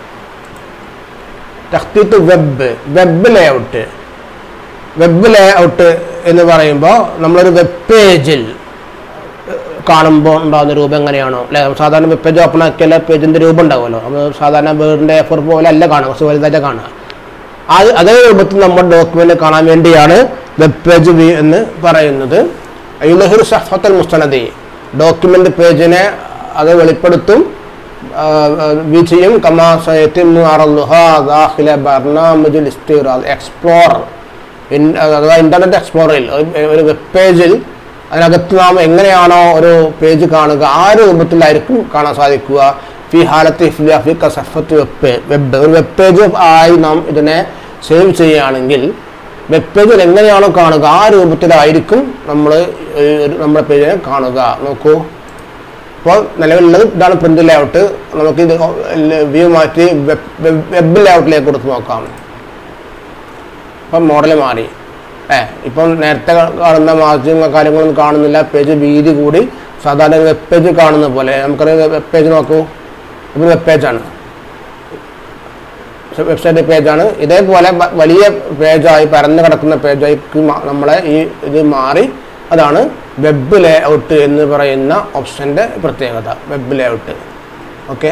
തഖ്തീത്ത് web web layout. Web layout എന്ന് പറയുമ്പോൾ നമ്മളൊരു വെബ് പേജിൽ കാണുമ്പോൾ ഉണ്ടാകുന്ന രൂപം എങ്ങനെയാണോ അല്ലെ, സാധാരണ വെബ് പേജ് ഓപ്പൺ ആക്കിയാൽ പേജിൻ്റെ രൂപം ഉണ്ടാവുമല്ലോ. നമ്മൾ സാധാരണ വേർഡിൻ്റെ എ ഫോർ പോലെ അല്ല കാണുക, കുറച്ച് വലുതായിട്ട് കാണുക. അത് അതേ രൂപത്തിൽ നമ്മുടെ ഡോക്യുമെൻ്റ് കാണാൻ വേണ്ടിയാണ് വെബ് പേജ് വ്യൂ എന്ന് പറയുന്നത്. യുദ്ഹിർ സഫത്തുൽ മുസ്തനദി, ഡോക്യുമെൻ്റ് പേജിനെ അത് വെളിപ്പെടുത്തും, വ്യൂ ചെയ്യും. കമാ സയതിമു അർളുഹാ ദാഖില ബർനാമിജുൽ ഇസ്തിഗ്റാൽ എക്സ്പ്ലോറർ, അഥവാ ഇൻ്റർനെറ്റ് എക്സ്പ്ലോററിൽ ഒരു വെബ് പേജിൽ അതിനകത്ത് നാം എങ്ങനെയാണോ ഒരു പേജ് കാണുക ആ രൂപത്തിലായിരിക്കും കാണാൻ സാധിക്കുക. ഫി ഹാലത്ത് ഇഫ്ലാഫി കസഫത്ത് വെബ് വെബ് ഒരു വെബ് പേജ് ആയി നാം ഇതിനെ സേവ് ചെയ്യുകയാണെങ്കിൽ വെബ് പേജിൽ എങ്ങനെയാണോ കാണുക ആ രൂപത്തിലായിരിക്കും നമ്മൾ നമ്മുടെ പേജിനെ കാണുക. നോക്കൂ, അപ്പോൾ നിലവിലുള്ളത് ഇതാണ് പ്രിന്റ് ലേഔട്ട്. നമുക്ക് ഇത് വ്യൂ മാറ്റി വെബ് ലേഔട്ടിലേക്ക് കൊടുത്ത് നോക്കാം. അപ്പം മോഡൽ മാറി. ഏ ഇപ്പം നേരത്തെ കാണുന്ന മാർജിനും കാര്യങ്ങളൊന്നും കാണുന്നില്ല, പേജ് വീതി കൂടി. സാധാരണ വെബ് പേജ് കാണുന്ന പോലെ നമുക്കറിയാം. വെബ് പേജ് നോക്കൂ, ഇത് വെബ് പേജാണ്, വെബ്സൈറ്റ് പേജാണ്. ഇതേപോലെ വലിയ പേജായി പരന്നു കിടക്കുന്ന പേജായി നമ്മളെ ഈ ഇത് മാറി. അതാണ് വെബ് ലേഔട്ട് എന്ന് പറയുന്ന ഓപ്ഷൻ്റെ പ്രത്യേകത, വെബ് ലേഔട്ട്. ഓക്കെ,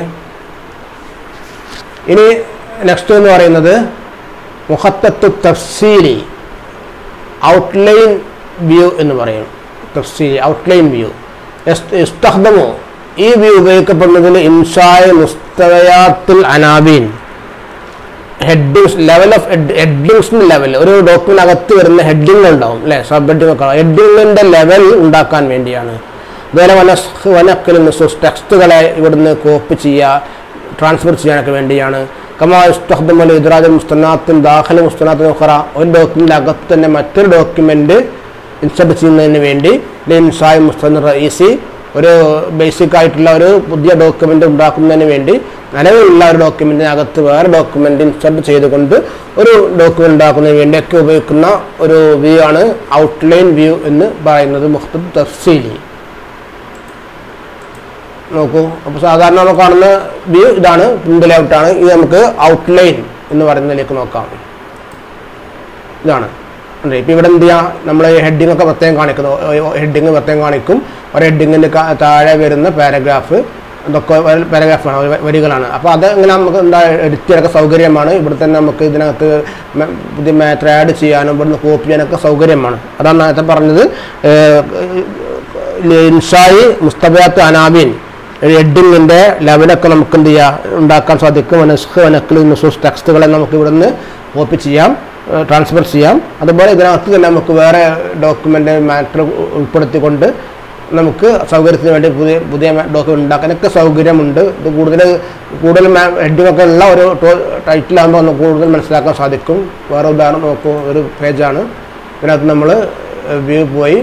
ഇനി നെക്സ്റ്റ് എന്ന് പറയുന്നത് മുഖത്തത്ത് തഫ്സീലി ഔട്ട്ലൈൻ വ്യൂ എന്ന് പറയും. തഫ്സീലി ഔട്ട്ലൈൻ വ്യൂ. ഇസ്തഖ്ദമു, ഈ വ്യൂ ഉപയോഗിക്കപ്പെടുന്നതിന് ഇൻഷായ് മുസ്തവയാത്തുൽ അനാബീൻ, ഹെഡിങ്സ് ലെവൽ ഓഫ് ഹെഡിങ്സിൻ്റെ ലെവൽ. ഒരു ഡോക്യുമെൻ്റ് അകത്ത് വരുന്ന ഹെഡിങ് ഉണ്ടാവും അല്ലേ, സബ് ഹെഡിങ് ഒക്കെ. ഹെഡിങ്ങിൻ്റെ ലെവൽ ഉണ്ടാക്കാൻ വേണ്ടിയാണ്. അതുപോലെ വനസ്ഖ് വനഖ്ൽ നുസൂസ്, ടെക്സ്റ്റുകളെ ഇവിടുന്ന് കോപ്പി ചെയ്യുക, ട്രാൻസ്ഫർ ചെയ്യാനൊക്കെ വേണ്ടിയാണ്. കമാ ഇസ്തഖ്ദമു ഇദ്റാജ് മുസ്തനാത്തിൻ ദാഖില മുസ്തനാത്തിൻ ഉഖറ, ഒരു ഡോക്യുമെൻ്റ് അകത്ത് തന്നെ മറ്റൊരു ഡോക്യുമെൻ്റ് ഇൻസർട്ട് ചെയ്യുന്നതിന് വേണ്ടി ഇൻസായ് മുസ്തന റഈസി, ഒരു ബേസിക് ആയിട്ടുള്ള ഒരു പുതിയ ഡോക്യുമെൻ്റ് ഉണ്ടാക്കുന്നതിന് വേണ്ടി നിലവിലുള്ള ഒരു ഡോക്യുമെൻറ്റിനകത്ത് വേറെ ഡോക്യുമെൻ്റ് ഇൻസർട്ട് ചെയ്തുകൊണ്ട് ഒരു ഡോക്യുമെൻ്റ് ഉണ്ടാക്കുന്നതിന് വേണ്ടിയൊക്കെ ഉപയോഗിക്കുന്ന ഒരു വ്യൂ ആണ് ഔട്ട്ലൈൻ വ്യൂ എന്ന് പറയുന്നത്. മുഖ്തദ് തഫ്സീലി നോക്കൂ. അപ്പോൾ സാധാരണ നമ്മൾ കാണുന്ന വ്യൂ ഇതാണ്, പ്രിന്റ് ലേഔട്ടാണ്. ഇത് നമുക്ക് ഔട്ട്ലൈൻ എന്ന് പറയുന്നതിലേക്ക് നോക്കാം. ഇതാണ് ഇപ്പം ഇവിടെ എന്ത് ചെയ്യുക, നമ്മൾ ഹെഡിങ് ഒക്കെ പ്രത്യേകം കാണിക്കുന്നു. ഹെഡിങ് പ്രത്യേകം കാണിക്കും. ഒരു ഹെഡിങ്ങിൻ്റെ താഴെ വരുന്ന പാരഗ്രാഫ്, ഇതൊക്കെ പാരഗ്രാഫാണ്, വരികളാണ്. അപ്പോൾ അത് ഇങ്ങനെ നമുക്ക് എന്താ എഡിറ്റ് ചെയ്യാനൊക്കെ സൗകര്യമാണ്. ഇവിടെ തന്നെ നമുക്ക് ഇതിനകത്ത് പുതിയ മാറ്റർ ആഡ് ചെയ്യാനും ഇവിടുന്ന് കോപ്പി ചെയ്യാനൊക്കെ സൗകര്യമാണ്. അതാണ് നേരത്തെ പറഞ്ഞത്. ഇൻഷായി മുസ്തബയാത്ത് അനാബീൻ, ഹെഡിങ്ങിൻ്റെ ലെവലൊക്കെ നമുക്ക് എന്ത് ചെയ്യാം, ഉണ്ടാക്കാൻ സാധിക്കും. വനസ്ഖ് വനഖ്ൽ നുസൂസ്, ടെക്സ്റ്റുകളെ നമുക്ക് ഇവിടുന്ന് കോപ്പി ചെയ്യാം, ട്രാൻസ്ഫർ ചെയ്യാം. അതുപോലെ ഇതിനകത്ത് തന്നെ നമുക്ക് വേറെ ഡോക്യുമെൻ്റ് മാറ്റർ ഉൾപ്പെടുത്തിക്കൊണ്ട് നമുക്ക് സൗകര്യത്തിന് വേണ്ടി പുതിയ പുതിയ ഡോക്യുമെൻ്റ് ഉണ്ടാക്കാനൊക്കെ സൗകര്യമുണ്ട്. ഇത് കൂടുതൽ കൂടുതൽ ഹെഡിങ്ങൊക്കെ ഉള്ള ഒരു ടൈറ്റിലാകുമ്പോൾ ഒന്ന് കൂടുതൽ മനസ്സിലാക്കാൻ സാധിക്കും. വേറെ ഉദാഹരണം നോക്കൂ, ഒരു പേജാണ്. ഇതിനകത്ത് നമ്മൾ വ്യൂ പോയി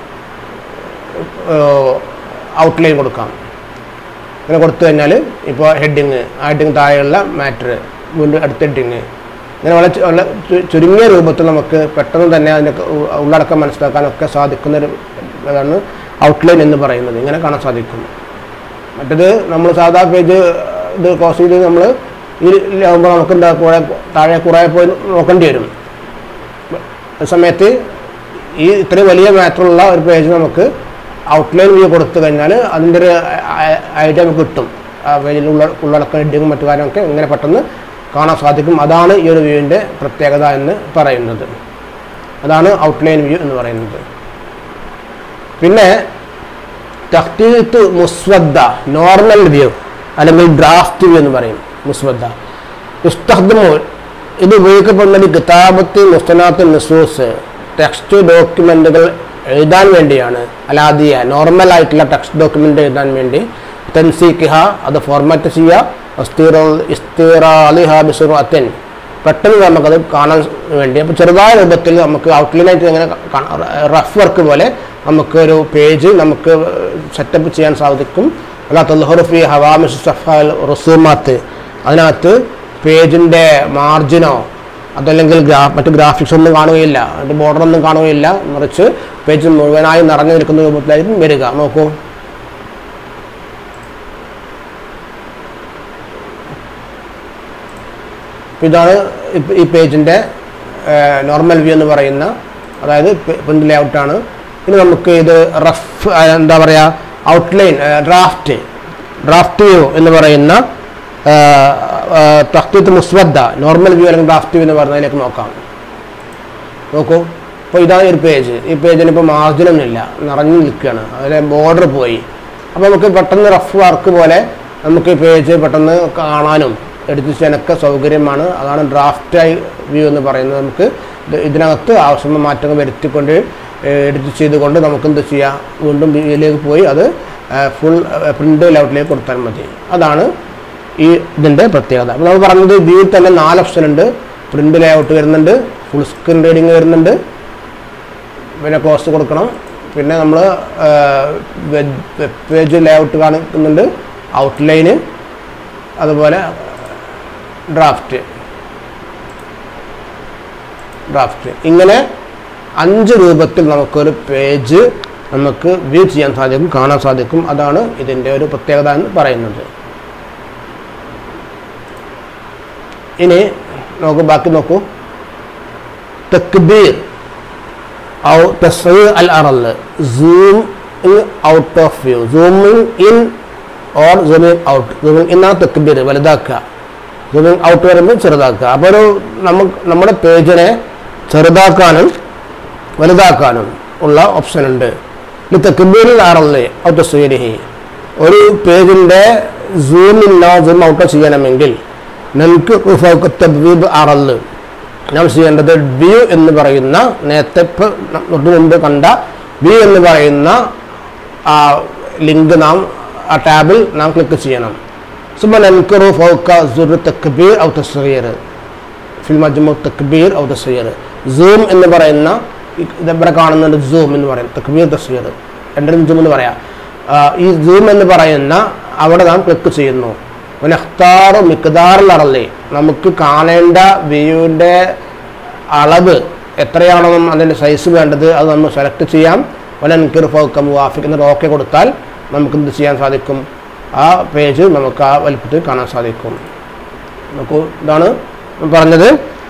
ഔട്ട്ലൈൻ കൊടുക്കാം. ഇങ്ങനെ കൊടുത്തു കഴിഞ്ഞാൽ ഇപ്പോൾ ഹെഡിങ്, ആ ഹെഡിങ് താഴെയുള്ള മാറ്റർ, വീണ്ടും അടുത്ത ഹെഡിങ്, ഇങ്ങനെ വളരെ വളരെ ചുരുങ്ങിയ രൂപത്തിൽ നമുക്ക് പെട്ടെന്ന് തന്നെ അതിൻ്റെ ഉള്ളടക്കം മനസ്സിലാക്കാനൊക്കെ സാധിക്കുന്നൊരു ഇതാണ് ഔട്ട്ലൈൻ എന്ന് പറയുന്നത്. ഇങ്ങനെ കാണാൻ സാധിക്കും. മറ്റത് നമ്മൾ സാധാ പേജ് ഇത് ക്ലോസ് ചെയ്ത് നമ്മൾ ഈ ആകുമ്പോൾ നമുക്ക് എന്താ കുറേ താഴെ കുറേ പോയി നോക്കേണ്ടി വരും. സമയത്ത് ഈ ഇത്രയും വലിയ മാറ്ററുള്ള ഒരു പേജ് നമുക്ക് ഔട്ട്ലൈൻ വ്യൂ കൊടുത്തു കഴിഞ്ഞാൽ അതിൻ്റെ ഒരു ഐഡിയ നമുക്ക് കിട്ടും. ആ പേജിലുള്ള ഉള്ളടക്കം ഹെഡിങ്ങും മറ്റു കാര്യമൊക്കെ ഇങ്ങനെ പെട്ടെന്ന് കാണാൻ സാധിക്കും. അതാണ് ഈ ഒരു വ്യൂവിൻ്റെ പ്രത്യേകത എന്ന് പറയുന്നത്. അതാണ് ഔട്ട്ലൈൻ വ്യൂ എന്ന് പറയുന്നത്. പിന്നെ തഖ്തീത്ത് മുസ്വദ്ദ, നോർമൽ വ്യൂ അല്ലെങ്കിൽ ഡ്രാഫ്റ്റ് വ്യൂ എന്ന് പറയും. മുസ്വദ്ദ ഇസ്തഖ്ദമു, ഇത് ഉപയോഗിക്കപ്പെടുന്നത് കിതാബത്ത് മുസ്തനാത്ത് നുസൂസ്, ടെക്സ്റ്റ് ഡോക്യുമെൻറ്റുകൾ എഴുതാൻ വേണ്ടിയാണ്. അലാദിയ, നോർമൽ ആയിട്ടുള്ള ടെക്സ്റ്റ് ഡോക്യുമെൻ്റ് എഴുതാൻ വേണ്ടി. തൻസീഖിഹ, അത് ഫോർമാറ്റ് ചെയ്യുക. ഇസ്തിറാലിഹ ബിസുറഅത്തിൻ, പെട്ടെന്ന് നമുക്കത് കാണാൻ വേണ്ടി. അപ്പോൾ ചെറുതായ രൂപത്തിൽ നമുക്ക് ഔട്ട്ലൈനായിട്ട് ഇങ്ങനെ റഫ് വർക്ക് പോലെ നമുക്ക് ഒരു പേജ് നമുക്ക് സെറ്റപ്പ് ചെയ്യാൻ സാധിക്കും. അല്ലാ തൽഹുറു ഫി ഹവാമിസ് സഫാൽ റുസൂമാത്ത്, അതിനകത്ത് പേജിൻ്റെ മാർജിനോ അതല്ലെങ്കിൽ ഗ്രാ മറ്റ് ഗ്രാഫിക്സ് ഒന്നും കാണുകയില്ല, മറ്റ് ബോർഡറൊന്നും കാണുകയില്ല, മറിച്ച് പേജ് മുഴുവനായി നിറഞ്ഞു നിൽക്കുന്ന രൂപത്തിലായിരിക്കും വരിക. നോക്കൂ, ഇതാണ് ഈ പേജിൻ്റെ നോർമൽ വ്യൂ എന്ന് പറയുന്ന, അതായത് പ്രിന്റ് ലേഔട്ടാണ്. ഇനി നമുക്ക് ഇത് റഫ് എന്താ പറയുക ഔട്ട്ലൈൻ ഡ്രാഫ്റ്റ് ഡ്രാഫ്റ്റ് വ്യൂ എന്ന് പറയുന്ന തഖ്തീത്ത് മുസ്വദ്ദ നോർമൽ വ്യൂ അല്ലെങ്കിൽ ഡ്രാഫ്റ്റ് വ്യൂ എന്ന് പറയുന്നതിലേക്ക് നോക്കാം. നോക്കൂ, അപ്പോൾ ഇതാണ് ഒരു പേജ്. ഈ പേജിന് ഇപ്പോൾ മാർജിനൊന്നും ഇല്ല, നിറഞ്ഞു നിൽക്കുകയാണ്, അതിലെ ബോർഡർ പോയി. അപ്പോൾ നമുക്ക് പെട്ടെന്ന് റഫ് വർക്ക് പോലെ നമുക്ക് ഈ പേജ് പെട്ടെന്ന് കാണാനും എഡിറ്റ് ചെയ്യാനൊക്കെ സൗകര്യമാണ്. അതാണ് ഡ്രാഫ്റ്റായി വ്യൂ എന്ന് പറയുന്നത്. നമുക്ക് ഇതിനകത്ത് ആവശ്യമായ മാറ്റങ്ങൾ വരുത്തിക്കൊണ്ട് എഡിറ്റ് ചെയ്തുകൊണ്ട് നമുക്ക് എന്ത് ചെയ്യാം, വീണ്ടും വ്യൂയിലേക്ക് പോയി അത് ഫുൾ പ്രിൻ്റ് ലേഔട്ടിലേക്ക് കൊടുത്താൽ മതി. അതാണ് ഈ ഇതിൻ്റെ പ്രത്യേകത. അപ്പോൾ നമ്മൾ പറഞ്ഞത് വ്യൂയിൽ തന്നെ നാല് ഓപ്ഷൻ ഉണ്ട്. പ്രിൻ്റ് ലേഔട്ട് വരുന്നുണ്ട്, ഫുൾ സ്ക്രീൻ റീഡിങ് വരുന്നുണ്ട്, പിന്നെ ക്ലോസ് കൊടുക്കണം, പിന്നെ നമ്മൾ വെബ് പേജ് ലേഔട്ട് കാണിക്കുന്നുണ്ട്, ഔട്ട്ലൈന്, അതുപോലെ ഡ്രാഫ്റ്റ് ഡ്രാഫ്റ്റ് ഇങ്ങനെ അഞ്ച് രൂപത്തിൽ നമുക്കൊരു പേജ് നമുക്ക് വ്യൂ ചെയ്യാൻ സാധിക്കും, കാണാൻ സാധിക്കും. അതാണ് ഇതിൻ്റെ ഒരു പ്രത്യേകത എന്ന് പറയുന്നത്. ഇനി നോക്കൂ, ബാക്കി നോക്കൂ. തക്ബീർ ഔ തസ്വീർ അൽ അറള്, zoom out of view, zooming in or zooming out. Zooming in ആണ് തക്ബീർ, വലുതാക്കുക. സൂമിങ് ഔട്ട് വരുമ്പോൾ ചെറുതാക്കുക. അപ്പോൾ ഒരു നമുക്ക് നമ്മുടെ പേജിനെ ചെറുതാക്കാനും വലുതാക്കാനും ഉള്ള ഓപ്ഷൻ ഉണ്ട്. ഇത് തക്ബീറിൽ അറള് ഔ തസ്വീരിഹി, ഒരു പേജിൻ്റെ സൂം ഇന്നോ സൂം ഔട്ടോ ചെയ്യണമെങ്കിൽ നമുക്ക് തബ്വീബ് അറള് നമ്മൾ ചെയ്യേണ്ടത് വ്യൂ എന്ന് പറയുന്ന നേരത്തെ തൊട്ട് മുമ്പ് കണ്ട വ്യൂ എന്ന് പറയുന്ന ആ ലിങ്ക് നാം ആ ടാബിൽ നാം ക്ലിക്ക് ചെയ്യണം. സുബ്ഹാന നൻകറു ഫൗക സുർ തക്ബീർ ഔ തസ്ഗീർ ഫിൽ മജ്മു തക്ബീർ ഔ തസ്ഗീർ. സൂം എന്ന് പറയുന്ന ഇതെവിടെ കാണുന്നുണ്ട്, സൂം എന്ന് പറയുന്നത് തക്ബീർ തസ്ഗീർ രണ്ടും സൂം എന്ന് പറയാം. ഈ സൂം എന്ന് പറയുന്ന അവിടെ നാം ക്ലിക്ക് ചെയ്യുന്നു. വനഖ്താറു മിഖ്ദാറുൽ അറളി, നമുക്ക് കാണേണ്ട വ്യൂവിൻ്റെ അളവ് എത്രയാണോ അതിൻ്റെ സൈസ് വേണ്ടത് അത് നമ്മൾ സെലക്ട് ചെയ്യാം. വനൻകിർ ഫൗക മുവാഫിഖ് എന്നിട്ട് ഓക്കെ കൊടുത്താൽ നമുക്ക് എന്ത് ചെയ്യാൻ സാധിക്കും, ആ പേജ് നമുക്ക് ആ വലുപ്പത്തിൽ കാണാൻ സാധിക്കും. നോക്കൂ, ഇതാണ് പറഞ്ഞത്.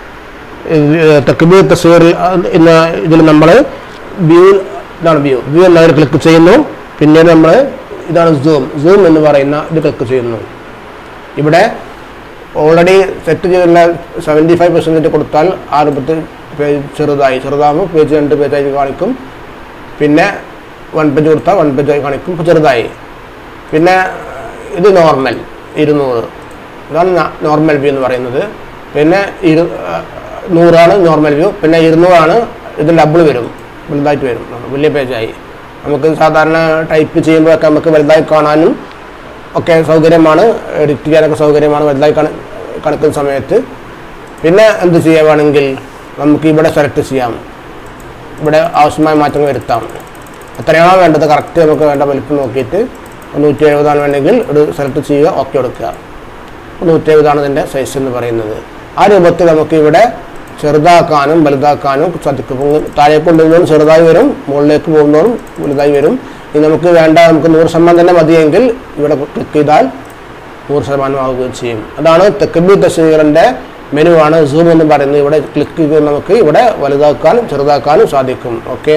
തക്ബീർ തസ്വീർ എന്ന ഇതിൽ നമ്മൾ വ്യൂ, ഇതാണ് വ്യൂ വ്യൂ എന്നതിൽ ക്ലിക്ക് ചെയ്യുന്നു. പിന്നീട് നമ്മൾ ഇതാണ് സൂം സൂം എന്ന് പറയുന്ന ഇത് ക്ലിക്ക് ചെയ്യുന്നു. ഇവിടെ ഓൾറെഡി സെറ്റ് ചെയ്തുള്ള സെവൻറ്റി ഫൈവ് പെർസെൻറ്റേജ് കൊടുത്താൽ ആ രൂപത്തിൽ പേജ് ചെറുതായി ചെറുതാകുമ്പോൾ പേജ് രണ്ട് പേജായി കാണിക്കും. പിന്നെ വൺ പേജ് കൊടുത്താൽ വൺ പേജായി കാണിക്കും, ഇപ്പോൾ ചെറുതായി. പിന്നെ ഇത് നോർമൽ ഇരുന്നൂറ്, ഇതാണ് നോർമൽ വ്യൂ എന്ന് പറയുന്നത്. പിന്നെ ഇരു നൂറാണ് നോർമൽ വ്യൂ. പിന്നെ ഇരുന്നൂറാണ് ഇത് ഡബിൾ വരും, വലുതായിട്ട് വരും, വലിയ പേജായി. നമുക്ക് സാധാരണ ടൈപ്പ് ചെയ്യുമ്പോഴൊക്കെ നമുക്ക് വലുതായി കാണാനും ഒക്കെ സൗകര്യമാണ്, എഡിറ്റ് ചെയ്യാനൊക്കെ സൗകര്യമാണ് വലുതായി കണ കണക്കുന്ന സമയത്ത്. പിന്നെ എന്ത് ചെയ്യുകയാണെങ്കിൽ നമുക്ക് ഇവിടെ സെലക്ട് ചെയ്യാം, ഇവിടെ ആവശ്യമായ മാറ്റങ്ങൾ വരുത്താം. എത്രയാണോ വേണ്ടത് കറക്റ്റ് നമുക്ക് വേണ്ട വലിപ്പം നോക്കിയിട്ട് നൂറ്റി എഴുപതാണ് വേണമെങ്കിൽ ഒരു സെലക്ട് ചെയ്യുക, ഓക്കെ കൊടുക്കുക. നൂറ്റി എഴുപതാണ് ഇതിൻ്റെ സൈസ് എന്ന് പറയുന്നത്. ആ രൂപത്തിൽ നമുക്ക് ഇവിടെ ചെറുതാക്കാനും വലുതാക്കാനും സാധിക്കും. താഴേക്ക് കൊണ്ടുവന്നതും ചെറുതായി വരും, മുകളിലേക്ക് പോകുന്നതും വലുതായി വരും. ഇനി നമുക്ക് വേണ്ട നമുക്ക് നൂറ് ശതമാനം തന്നെ മതിയെങ്കിൽ ഇവിടെ ക്ലിക്ക് ചെയ്താൽ നൂറ് ശതമാനം ആവുകയും ചെയ്യും. അതാണ് തക്ബീർ തസ്ഗീറിൻ്റെ മെനു ആണ് സൂം എന്ന് പറയുന്നത്. ഇവിടെ ക്ലിക്ക് ചെയ്ത് നമുക്ക് ഇവിടെ വലുതാക്കാനും ചെറുതാക്കാനും സാധിക്കും. ഓക്കെ,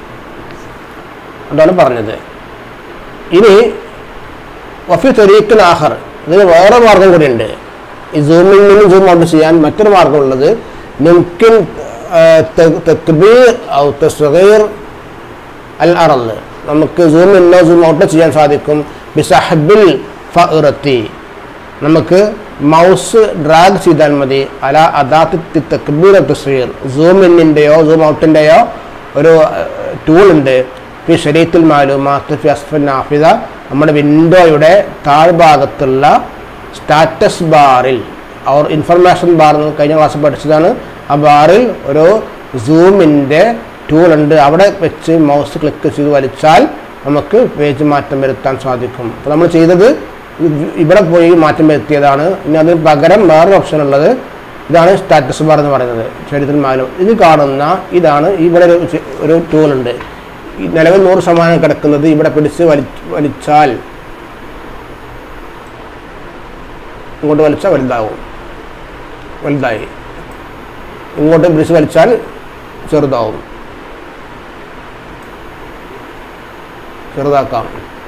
അതാണ് പറഞ്ഞത്. ഇനി വഫി തരീഖിൻ ആഖർ, ഇതിന് വേറെ മാർഗം കൂടിയുണ്ട്. ഈ സൂമിൽ നിന്നും സൂം ഔട്ട് ചെയ്യാൻ മറ്റൊരു മാർഗമുള്ളത് മുംകിൻ തക്ബീർ ഔ തസ്ഗീർ അൽ അറള്, നമുക്ക് സൂം ഇന്നോ സൂം ഔട്ടോ ചെയ്യാൻ സാധിക്കും. ബിസഹബിൽ ഫഅറത്തി, നമുക്ക് മൗസ് ഡ്രാഗ് ചെയ്താൽ മതി. അല അദാത്ത് തക്ബീർ തസ്ഗീർ, സൂം ഇന്നിൻ്റെയോ സൂം ഔട്ടിൻ്റെയോ ഒരു ടൂൾ ഉണ്ട്. ഫി ശരീഅത്തുൽ മാലൂമാത്ത് ഫി അസ്ഫൽ നാഫിദ, നമ്മുടെ വിൻഡോയുടെ താഴ്ഭാഗത്തുള്ള സ്റ്റാറ്റസ് ബാറിൽ അവർ ഇൻഫർമേഷൻ ബാർ കഴിഞ്ഞ ക്ലാസ് പഠിച്ചതാണ്. ആ ബാറിൽ ഒരു സൂമിൻ്റെ ടൂൾ ഉണ്ട്. അവിടെ വെച്ച് മൗസ് ക്ലിക്ക് ചെയ്ത് വലിച്ചാൽ നമുക്ക് പേജ് മാറ്റം വരുത്താൻ സാധിക്കും. അപ്പോൾ നമ്മൾ ചെയ്തത് ഇവിടെ പോയി മാറ്റം വരുത്തിയതാണ്. ഇനി അതിന് പകരം വേറൊരു ഓപ്ഷൻ ഉള്ളത് ഇതാണ് സ്റ്റാറ്റസ് ബാർ എന്ന് പറയുന്നത്. ശരീരത്തിൽ മാലും ഇത് കാണുന്ന ഇതാണ് ഇവിടെ ഒരു ഒരു ടൂൾ ഉണ്ട്. ഈ നിലവിൽ നൂറ് ശതമാനം കിടക്കുന്നത് ഇവിടെ പിടിച്ച് വലി വലിച്ചാൽ ഇങ്ങോട്ട് വലിച്ചാൽ വലുതാവും, വലുതായി. ഇങ്ങോട്ട് പിടിച്ച് വലിച്ചാൽ ചെറുതാവും, ചെറുതാക്കാം,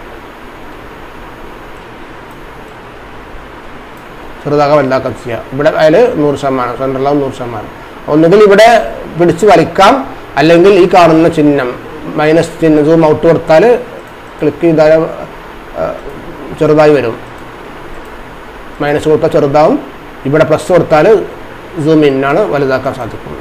ചെറുതാക്കാൻ വലുതാക്കാൻ ചെയ്യാം. ഇവിടെ അതിൽ നൂറ് ശതമാനം സെൻട്രലാവും നൂറ് ശതമാനം. ഒന്നുകിൽ ഇവിടെ പിടിച്ച് വലിക്കാം, അല്ലെങ്കിൽ ഈ കാണുന്ന ചിഹ്നം മൈനസ് ചിഹ്നം സൂം ഔട്ട് കൊടുത്താൽ ക്ലിക്ക് ചെയ്താൽ ചെറുതായി വരും. മൈനസ് കൊടുത്താൽ ചെറുതാവും, ഇവിടെ പ്ലസ് കൊടുത്താൽ സൂം ഇന്നാണ് വലുതാക്കാൻ സാധിക്കുന്നത്.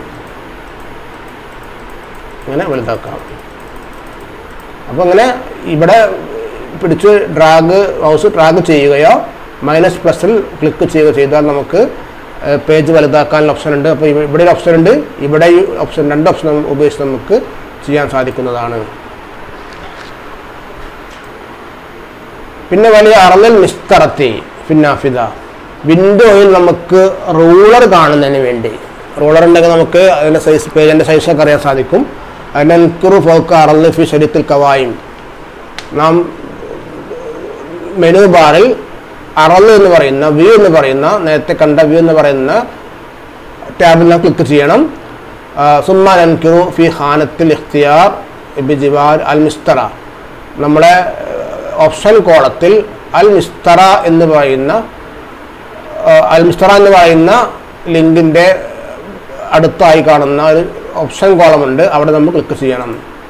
അങ്ങനെ വലുതാക്കാം. അപ്പോൾ അങ്ങനെ ഇവിടെ പിടിച്ച് ഡ്രാഗ് മൗസ് ഡ്രാഗ് ചെയ്യുകയോ മൈനസ് പ്ലസിൽ ക്ലിക്ക് ചെയ്യുക ചെയ്താൽ നമുക്ക് പേജ് വലുതാക്കാനുള്ള ഓപ്ഷൻ ഉണ്ട്. അപ്പോൾ ഇവിടെ ഒരു ഓപ്ഷൻ ഉണ്ട്, ഇവിടെ ഈ ഓപ്ഷൻ രണ്ട് ഓപ്ഷൻ ഉപയോഗിച്ച് നമുക്ക് ചെയ്യാൻ സാധിക്കുന്നതാണ്. പിന്നെ വലിയ അറലൽ മിസ്തറത്തി ഫിന്നാഫിദ, വിൻഡോയിൽ നമുക്ക് റൂളർ കാണുന്നതിന് വേണ്ടി റൂളർ ഉണ്ടെങ്കിൽ നമുക്ക് അതിൻ്റെ സൈസ് പേജിൻ്റെ സൈസൊക്കെ അറിയാൻ സാധിക്കും. അതിൻ്റെ അൻകുറു ഫോക്ക് അറൽ ഫി ശരീരത്തിൽ കവായും, നാം മെനു ബാറിൽ അറൽ എന്ന് പറയുന്ന വ്യൂ എന്ന് പറയുന്ന നേരത്തെ കണ്ട വ്യൂ എന്ന് പറയുന്ന ടാബിൽ നാം ക്ലിക്ക് ചെയ്യണം. സുമ്മാൻ അൻകുറു ഫി ഖാനത്തിൽ ഇഖ്തിയാർ ബിജിവാർ അൽ മിസ്തറ, നമ്മളെ ഓപ്ഷൻ കോളത്തിൽ അൽ മിസ്തറ എന്ന് പറയുന്ന അൽ മിസ്തറ എന്ന് പറയുന്ന ലിങ്കിൻ്റെ അടുത്തായി കാണുന്ന ഒരു ഓപ്ഷൻ കോളമുണ്ട്, അവിടെ നമ്മൾ ക്ലിക്ക് ചെയ്യണം.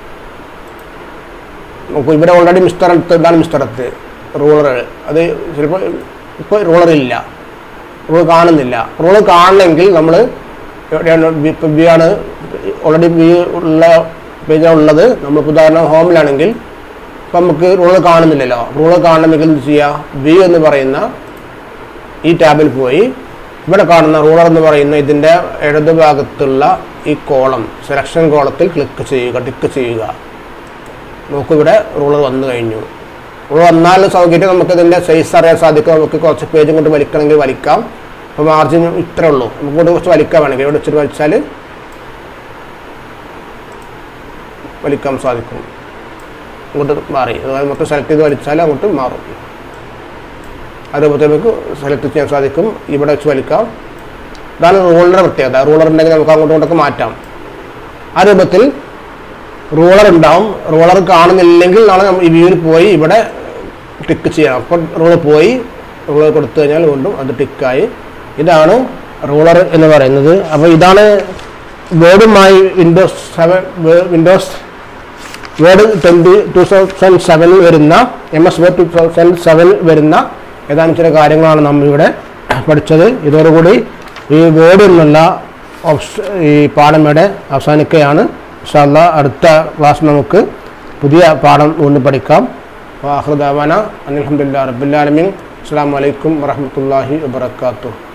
നോക്കൂ, ഇവിടെ ഓൾറെഡി മിസ്റ്റർ എടുത്ത് ഇതാണ് മിസ്റ്ററത്ത് റൂളർ. അത് ചിലപ്പോൾ ഇപ്പോൾ റൂളറില്ല, റൂളർ കാണുന്നില്ല. റൂളർ കാണണമെങ്കിൽ നമ്മൾ വ്യൂ ആണ് ഓൾറെഡി വ്യൂ ഉള്ള പേജാണ് ഉള്ളത്. നമ്മളിപ്പോൾ ഉദാഹരണം ഹോമിലാണെങ്കിൽ ഇപ്പം നമുക്ക് റൂളർ കാണുന്നില്ലല്ലോ. റൂളർ കാണണമെങ്കിൽ എന്ത് ചെയ്യുക, വ്യൂ എന്ന് പറയുന്ന ഈ ടാബിൽ പോയി ഇവിടെ കാണുന്ന റൂളർ എന്ന് പറയുന്ന ഇതിൻ്റെ ഇടത് ഭാഗത്തുള്ള ഈ കോളം സെലക്ഷൻ കോളത്തിൽ ക്ലിക്ക് ചെയ്യുക, ടിക്ക് ചെയ്യുക. നമുക്ക് ഇവിടെ റൂളർ വന്നു കഴിഞ്ഞു. റൂളർ വന്നാൽ സൗകര്യം നമുക്ക് ഇതിൻ്റെ സൈസ് അറിയാൻ സാധിക്കും. നമുക്ക് കുറച്ച് പേജും കൊണ്ട് വലിക്കണമെങ്കിൽ വലിക്കാം. അപ്പോൾ മാർജിൻ ഇത്രേ ഉള്ളൂ, നമുക്ക് കൊണ്ട് കുറച്ച് വലിക്കാൻ വേണമെങ്കിൽ ഇവിടെ വെച്ചിട്ട് വലിച്ചാൽ വലിക്കാൻ സാധിക്കും. അങ്ങോട്ട് മാറി അതായത് മൊത്തം സെലക്ട് ചെയ്ത് വലിച്ചാൽ അങ്ങോട്ട് മാറും. അതുപോലെ നമുക്ക് സെലക്ട് ചെയ്യാൻ സാധിക്കും, ഇവിടെ വെച്ച് വലിക്കാം. ഇതാണ് റൂളറിൻ്റെ പ്രത്യേകത. റൂളർ ഉണ്ടെങ്കിൽ നമുക്ക് അങ്ങോട്ടും ഇങ്ങോട്ടൊക്കെ മാറ്റാം. ആ രൂപത്തിൽ റൂളർ ഉണ്ടാവും. റൂളർ കാണുന്നില്ലെങ്കിൽ നാളെ ഈ വ്യൂവിൽ പോയി ഇവിടെ ടിക്ക് ചെയ്യണം. അപ്പോൾ റൂളർ പോയി റൂളർ കൊടുത്തു കഴിഞ്ഞാൽ വീണ്ടും അത് ടിക്കായി. ഇതാണ് റൂളർ എന്ന് പറയുന്നത്. അപ്പോൾ ഇതാണ് വേർഡുമായി Windows seven Windows Word twenty two thousand സെവനിൽ വരുന്ന M S Word two thousand സെവനിൽ വരുന്ന ഏതാനും ചില കാര്യങ്ങളാണ് നമ്മൾ ഇവിടെ പഠിച്ചത്. ഇതോടുകൂടി ഈ വേർഡ് എന്നുള്ള ഓപ്ഷൻ ഈ പാഠം ഇവിടെ അവസാനിക്കുകയാണ്. ഇൻഷാ അല്ലാഹ് അടുത്ത ക്ലാസ് നമുക്ക് പുതിയ പാഠം വീണ്ടും പഠിക്കാം. ആഖിറു ദഅവാന അൽഹംദുലില്ലാഹി റബ്ബിൽ ആലമീൻ. അസ്സലാമു അലൈക്കും വറഹ്മത്തുള്ളാഹി വബറകാതുഹു.